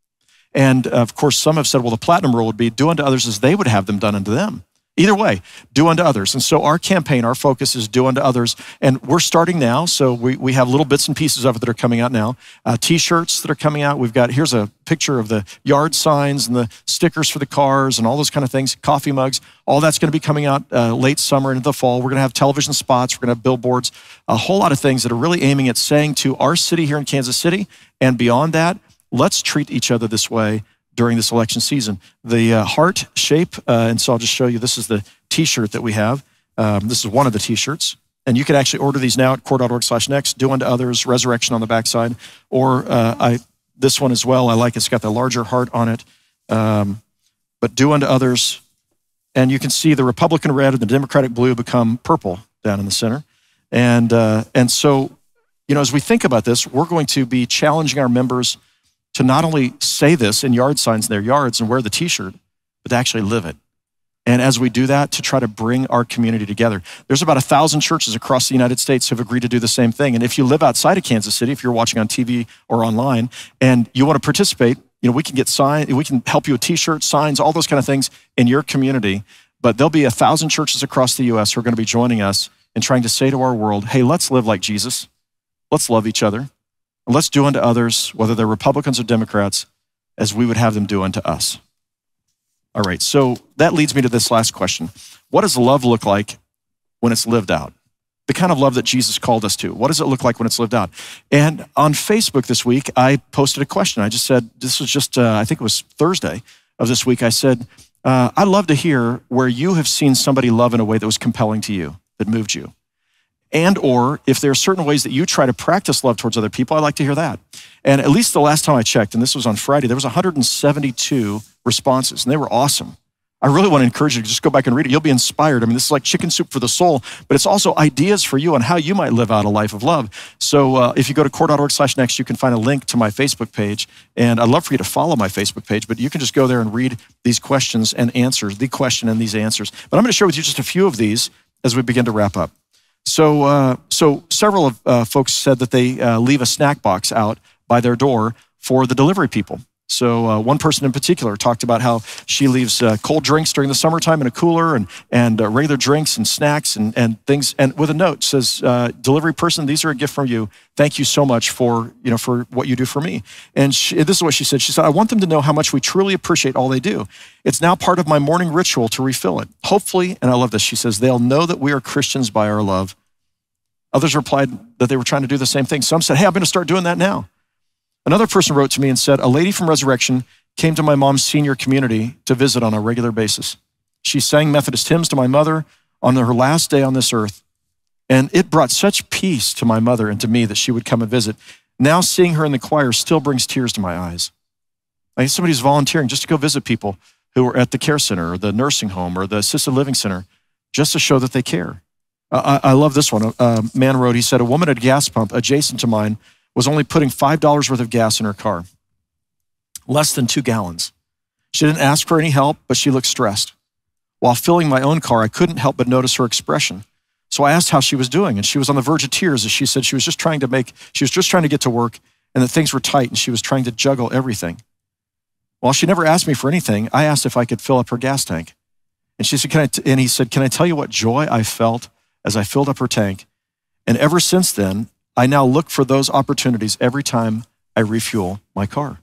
And of course, some have said, well, the platinum rule would be do unto others as they would have them done unto them. Either way, do unto others. And so our campaign, our focus is do unto others. And we're starting now. So we, we have little bits and pieces of it that are coming out now. Uh, T-shirts that are coming out. We've got, here's a picture of the yard signs and the stickers for the cars and all those kind of things, coffee mugs. All that's going to be coming out uh, late summer into the fall. We're going to have television spots. We're going to have billboards, a whole lot of things that are really aiming at saying to our city here in Kansas City and beyond that, let's treat each other this way during this election season. The uh, heart shape, uh, and so I'll just show you, this is the T-shirt that we have. Um, this is one of the T-shirts. And you can actually order these now at core.org slash next, do unto others, resurrection on the backside. Or uh, I this one as well, I like it's got the larger heart on it. Um, but do unto others. And you can see the Republican red and the Democratic blue become purple down in the center. And, uh, and so, you know, as we think about this, we're going to be challenging our members to not only say this in yard signs in their yards and wear the T-shirt, but to actually live it. And as we do that, to try to bring our community together. There's about a thousand churches across the United States who have agreed to do the same thing. And if you live outside of Kansas City, if you're watching on T V or online, and you want to participate, you know, we can get sign, we can help you with T-shirts, signs, all those kind of things in your community. But there'll be a thousand churches across the U S who are going to be joining us in trying to say to our world, hey, let's live like Jesus. Let's love each other. And let's do unto others, whether they're Republicans or Democrats, as we would have them do unto us. All right, so that leads me to this last question. What does love look like when it's lived out? The kind of love that Jesus called us to. What does it look like when it's lived out? And on Facebook this week, I posted a question. I just said, this was just, uh, I think it was Thursday of this week. I said, uh, I'd love to hear where you have seen somebody love in a way that was compelling to you, that moved you. And or if there are certain ways that you try to practice love towards other people, I'd like to hear that. And at least the last time I checked, and this was on Friday, there was one hundred seventy-two responses, and they were awesome. I really want to encourage you to just go back and read it. You'll be inspired. I mean, this is like chicken soup for the soul, but it's also ideas for you on how you might live out a life of love. So uh, if you go to core.org slash next, you can find a link to my Facebook page. And I'd love for you to follow my Facebook page, but you can just go there and read these questions and answers, the question and these answers. But I'm going to share with you just a few of these as we begin to wrap up. So, uh, so several of uh, folks said that they uh, leave a snack box out by their door for the delivery people. So uh, one person in particular talked about how she leaves uh, cold drinks during the summertime in a cooler and, and uh, regular drinks and snacks and, and things, and with a note says, uh, delivery person, these are a gift from you. Thank you so much for, you know, for what you do for me. And she, this is what she said. She said, I want them to know how much we truly appreciate all they do. It's now part of my morning ritual to refill it. Hopefully, and I love this, she says, they'll know that we are Christians by our love. Others replied that they were trying to do the same thing. Some said, hey, I'm going to start doing that now. Another person wrote to me and said, a lady from Resurrection came to my mom's senior community to visit on a regular basis. She sang Methodist hymns to my mother on her last day on this earth. And it brought such peace to my mother and to me that she would come and visit. Now seeing her in the choir still brings tears to my eyes. I need somebody who's volunteering just to go visit people who are at the care center or the nursing home or the assisted living center just to show that they care. Uh, I, I love this one. A, a man wrote, he said, a woman at a gas pump adjacent to mine was only putting five dollars worth of gas in her car, less than two gallons. She didn't ask for any help, but she looked stressed. While filling my own car, I couldn't help but notice her expression. So I asked how she was doing, and she was on the verge of tears as she said she was just trying to make, she was just trying to get to work and that things were tight and she was trying to juggle everything. While she never asked me for anything, I asked if I could fill up her gas tank. And she said, can I t-? and he said, can I tell you what joy I felt as I filled up her tank? And ever since then, I now look for those opportunities every time I refuel my car.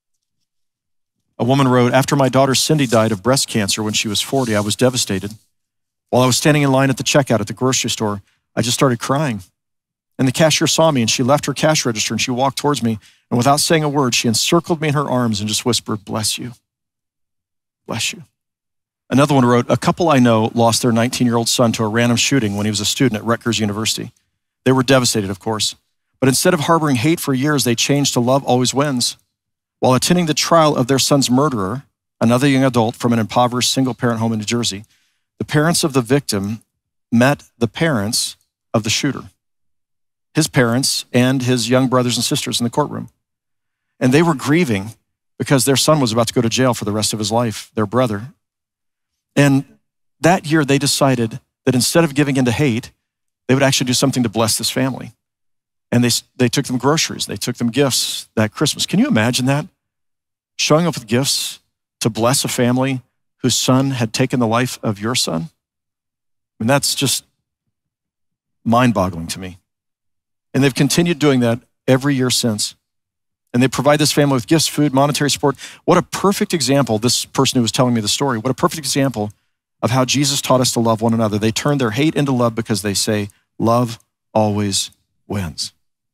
A woman wrote, after my daughter Cindy died of breast cancer when she was forty, I was devastated. While I was standing in line at the checkout at the grocery store, I just started crying. And the cashier saw me, and she left her cash register, and she walked towards me, and without saying a word, she encircled me in her arms and just whispered, bless you, bless you. Another one wrote, a couple I know lost their nineteen-year-old son to a random shooting when he was a student at Rutgers University. They were devastated, of course, but instead of harboring hate for years, they changed to love always wins. While attending the trial of their son's murderer, another young adult from an impoverished single-parent home in New Jersey, the parents of the victim met the parents of the shooter, his parents and his young brothers and sisters in the courtroom. And they were grieving because their son was about to go to jail for the rest of his life, their brother. And that year they decided that instead of giving into hate, they would actually do something to bless this family. And they, they took them groceries, they took them gifts that Christmas. Can you imagine that? Showing up with gifts to bless a family whose son had taken the life of your son? I mean, that's just mind-boggling to me. And they've continued doing that every year since. And they provide this family with gifts, food, monetary support. What a perfect example, this person who was telling me the story, what a perfect example of how Jesus taught us to love one another. They turn their hate into love because they say, love always wins.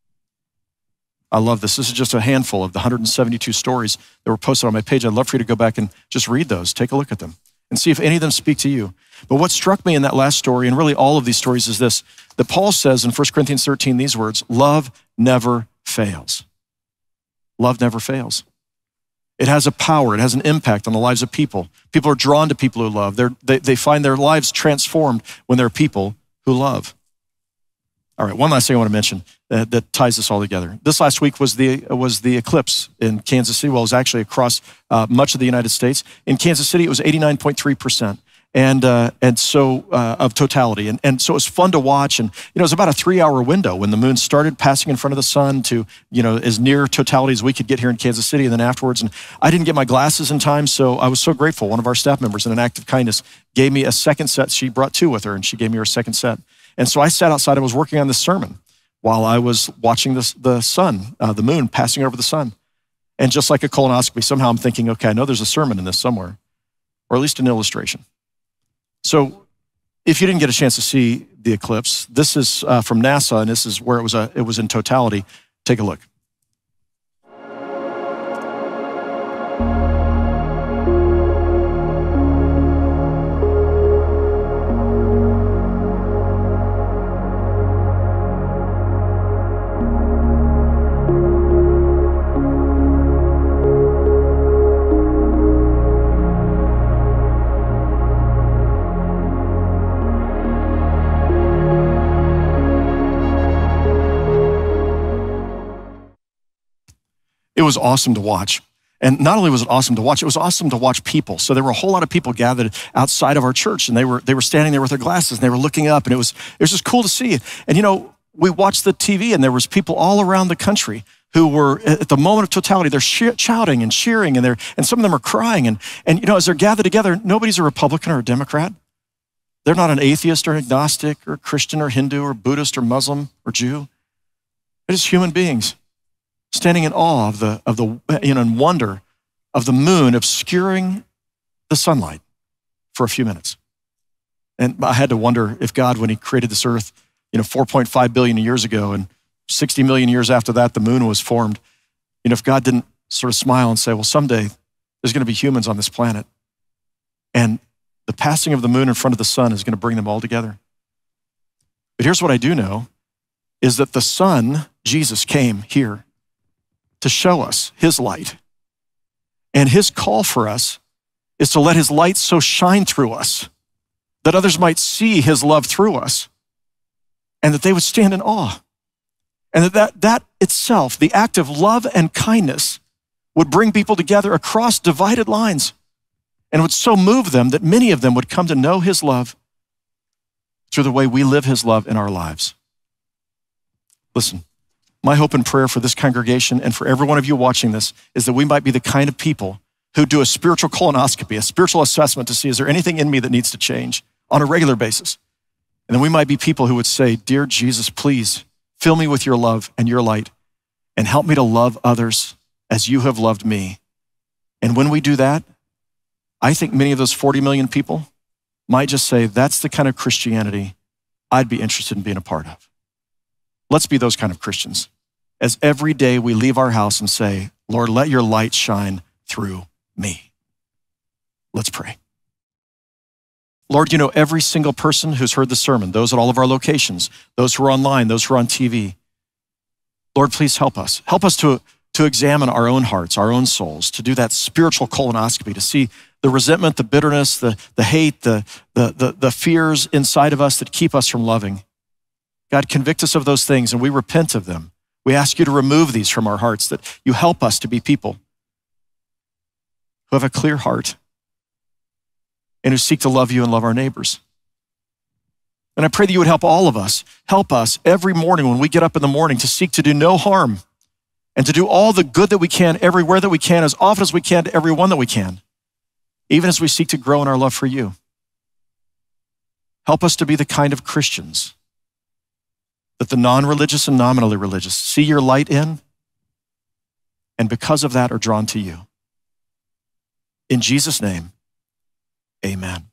I love this. This is just a handful of the one hundred seventy-two stories that were posted on my page. I'd love for you to go back and just read those, take a look at them, and see if any of them speak to you. But what struck me in that last story, and really all of these stories, is this, that Paul says in First Corinthians thirteen these words, love never fails. Love never fails. It has a power, it has an impact on the lives of people. People are drawn to people who love. They're, they, they find their lives transformed when there are people who love. All right, one last thing I want to mention that, that ties this all together. This last week was the was the eclipse in Kansas City. Well, it was actually across uh, much of the United States. In Kansas City, it was eighty-nine point three percent. And uh, and so uh, of totality, and and so it was fun to watch. And you know, it was about a three-hour window when the moon started passing in front of the sun to you know as near totality as we could get here in Kansas City, and then afterwards. And I didn't get my glasses in time, so I was so grateful. One of our staff members, in an act of kindness, gave me a second set. She brought two with her, and she gave me her second set. And so I sat outside and was working on this sermon while I was watching the the sun, uh, the moon passing over the sun. And just like a colonoscopy, somehow I'm thinking, okay, I know there's a sermon in this somewhere, or at least an illustration. So if you didn't get a chance to see the eclipse, this is uh, from NASA, and this is where it was, a, it was in totality. Take a look. It was awesome to watch. And not only was it awesome to watch, it was awesome to watch people. So there were a whole lot of people gathered outside of our church, and they were they were standing there with their glasses, and they were looking up, and it was it was just cool to see. And you know, we watched the T V, and there was people all around the country who were at the moment of totality. They're sh- shouting and cheering, and they're and some of them are crying. And and you know, as they're gathered together, nobody's a Republican or a Democrat. They're not an atheist or agnostic or Christian or Hindu or Buddhist or Muslim or Jew. They're just human beings, standing in awe of the, of the, you know, in wonder of the moon obscuring the sunlight for a few minutes. And I had to wonder if God, when he created this earth, you know, four point five billion years ago, and sixty million years after that, the moon was formed, you know, if God didn't sort of smile and say, well, someday there's going to be humans on this planet, and the passing of the moon in front of the sun is going to bring them all together. But here's what I do know, is that the sun, Jesus, came here to show us his light. And his call for us is to let his light so shine through us that others might see his love through us, and that they would stand in awe. And that, that that itself, the act of love and kindness, would bring people together across divided lines, and would so move them that many of them would come to know his love through the way we live his love in our lives. Listen, my hope and prayer for this congregation and for every one of you watching this is that we might be the kind of people who do a spiritual colonoscopy, a spiritual assessment to see, is there anything in me that needs to change on a regular basis? And then we might be people who would say, dear Jesus, please fill me with your love and your light, and help me to love others as you have loved me. And when we do that, I think many of those forty million people might just say, that's the kind of Christianity I'd be interested in being a part of. Let's be those kind of Christians. As every day we leave our house and say, Lord, let your light shine through me. Let's pray. Lord, you know every single person who's heard the sermon, those at all of our locations, those who are online, those who are on T V. Lord, please help us. Help us to, to examine our own hearts, our own souls, to do that spiritual colonoscopy, to see the resentment, the bitterness, the, the hate, the, the, the, the fears inside of us that keep us from loving. God, convict us of those things and we repent of them. We ask you to remove these from our hearts, that you help us to be people who have a clear heart and who seek to love you and love our neighbors. And I pray that you would help all of us, help us every morning when we get up in the morning to seek to do no harm and to do all the good that we can everywhere that we can, as often as we can to everyone that we can, even as we seek to grow in our love for you. Help us to be the kind of Christians that the non-religious and nominally religious see your light in, and because of that are drawn to you. In Jesus' name, amen.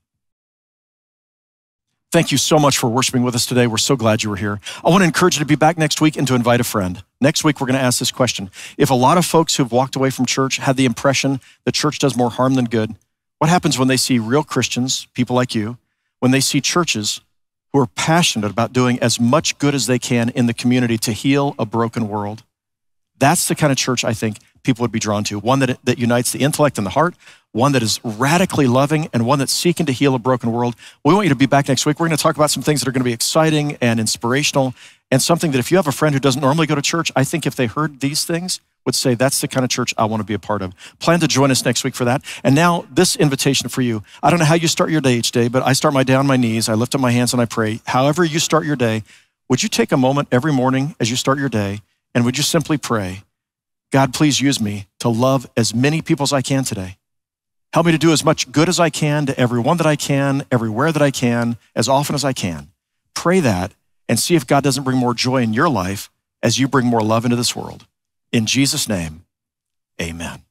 Thank you so much for worshiping with us today. We're so glad you were here. I want to encourage you to be back next week and to invite a friend. Next week, we're going to ask this question. If a lot of folks who've walked away from church had the impression that church does more harm than good, what happens when they see real Christians, people like you, when they see churches who are passionate about doing as much good as they can in the community to heal a broken world? That's the kind of church I think people would be drawn to. One that, that unites the intellect and the heart, one that is radically loving, and one that's seeking to heal a broken world. We want you to be back next week. We're going to talk about some things that are going to be exciting and inspirational, and something that if you have a friend who doesn't normally go to church, I think if they heard these things, would say, that's the kind of church I want to be a part of. Plan to join us next week for that. And now this invitation for you. I don't know how you start your day each day, but I start my day on my knees. I lift up my hands and I pray. However you start your day, would you take a moment every morning as you start your day, and would you simply pray, God, please use me to love as many people as I can today. Help me to do as much good as I can to everyone that I can, everywhere that I can, as often as I can. Pray that and see if God doesn't bring more joy in your life as you bring more love into this world. In Jesus' name, amen.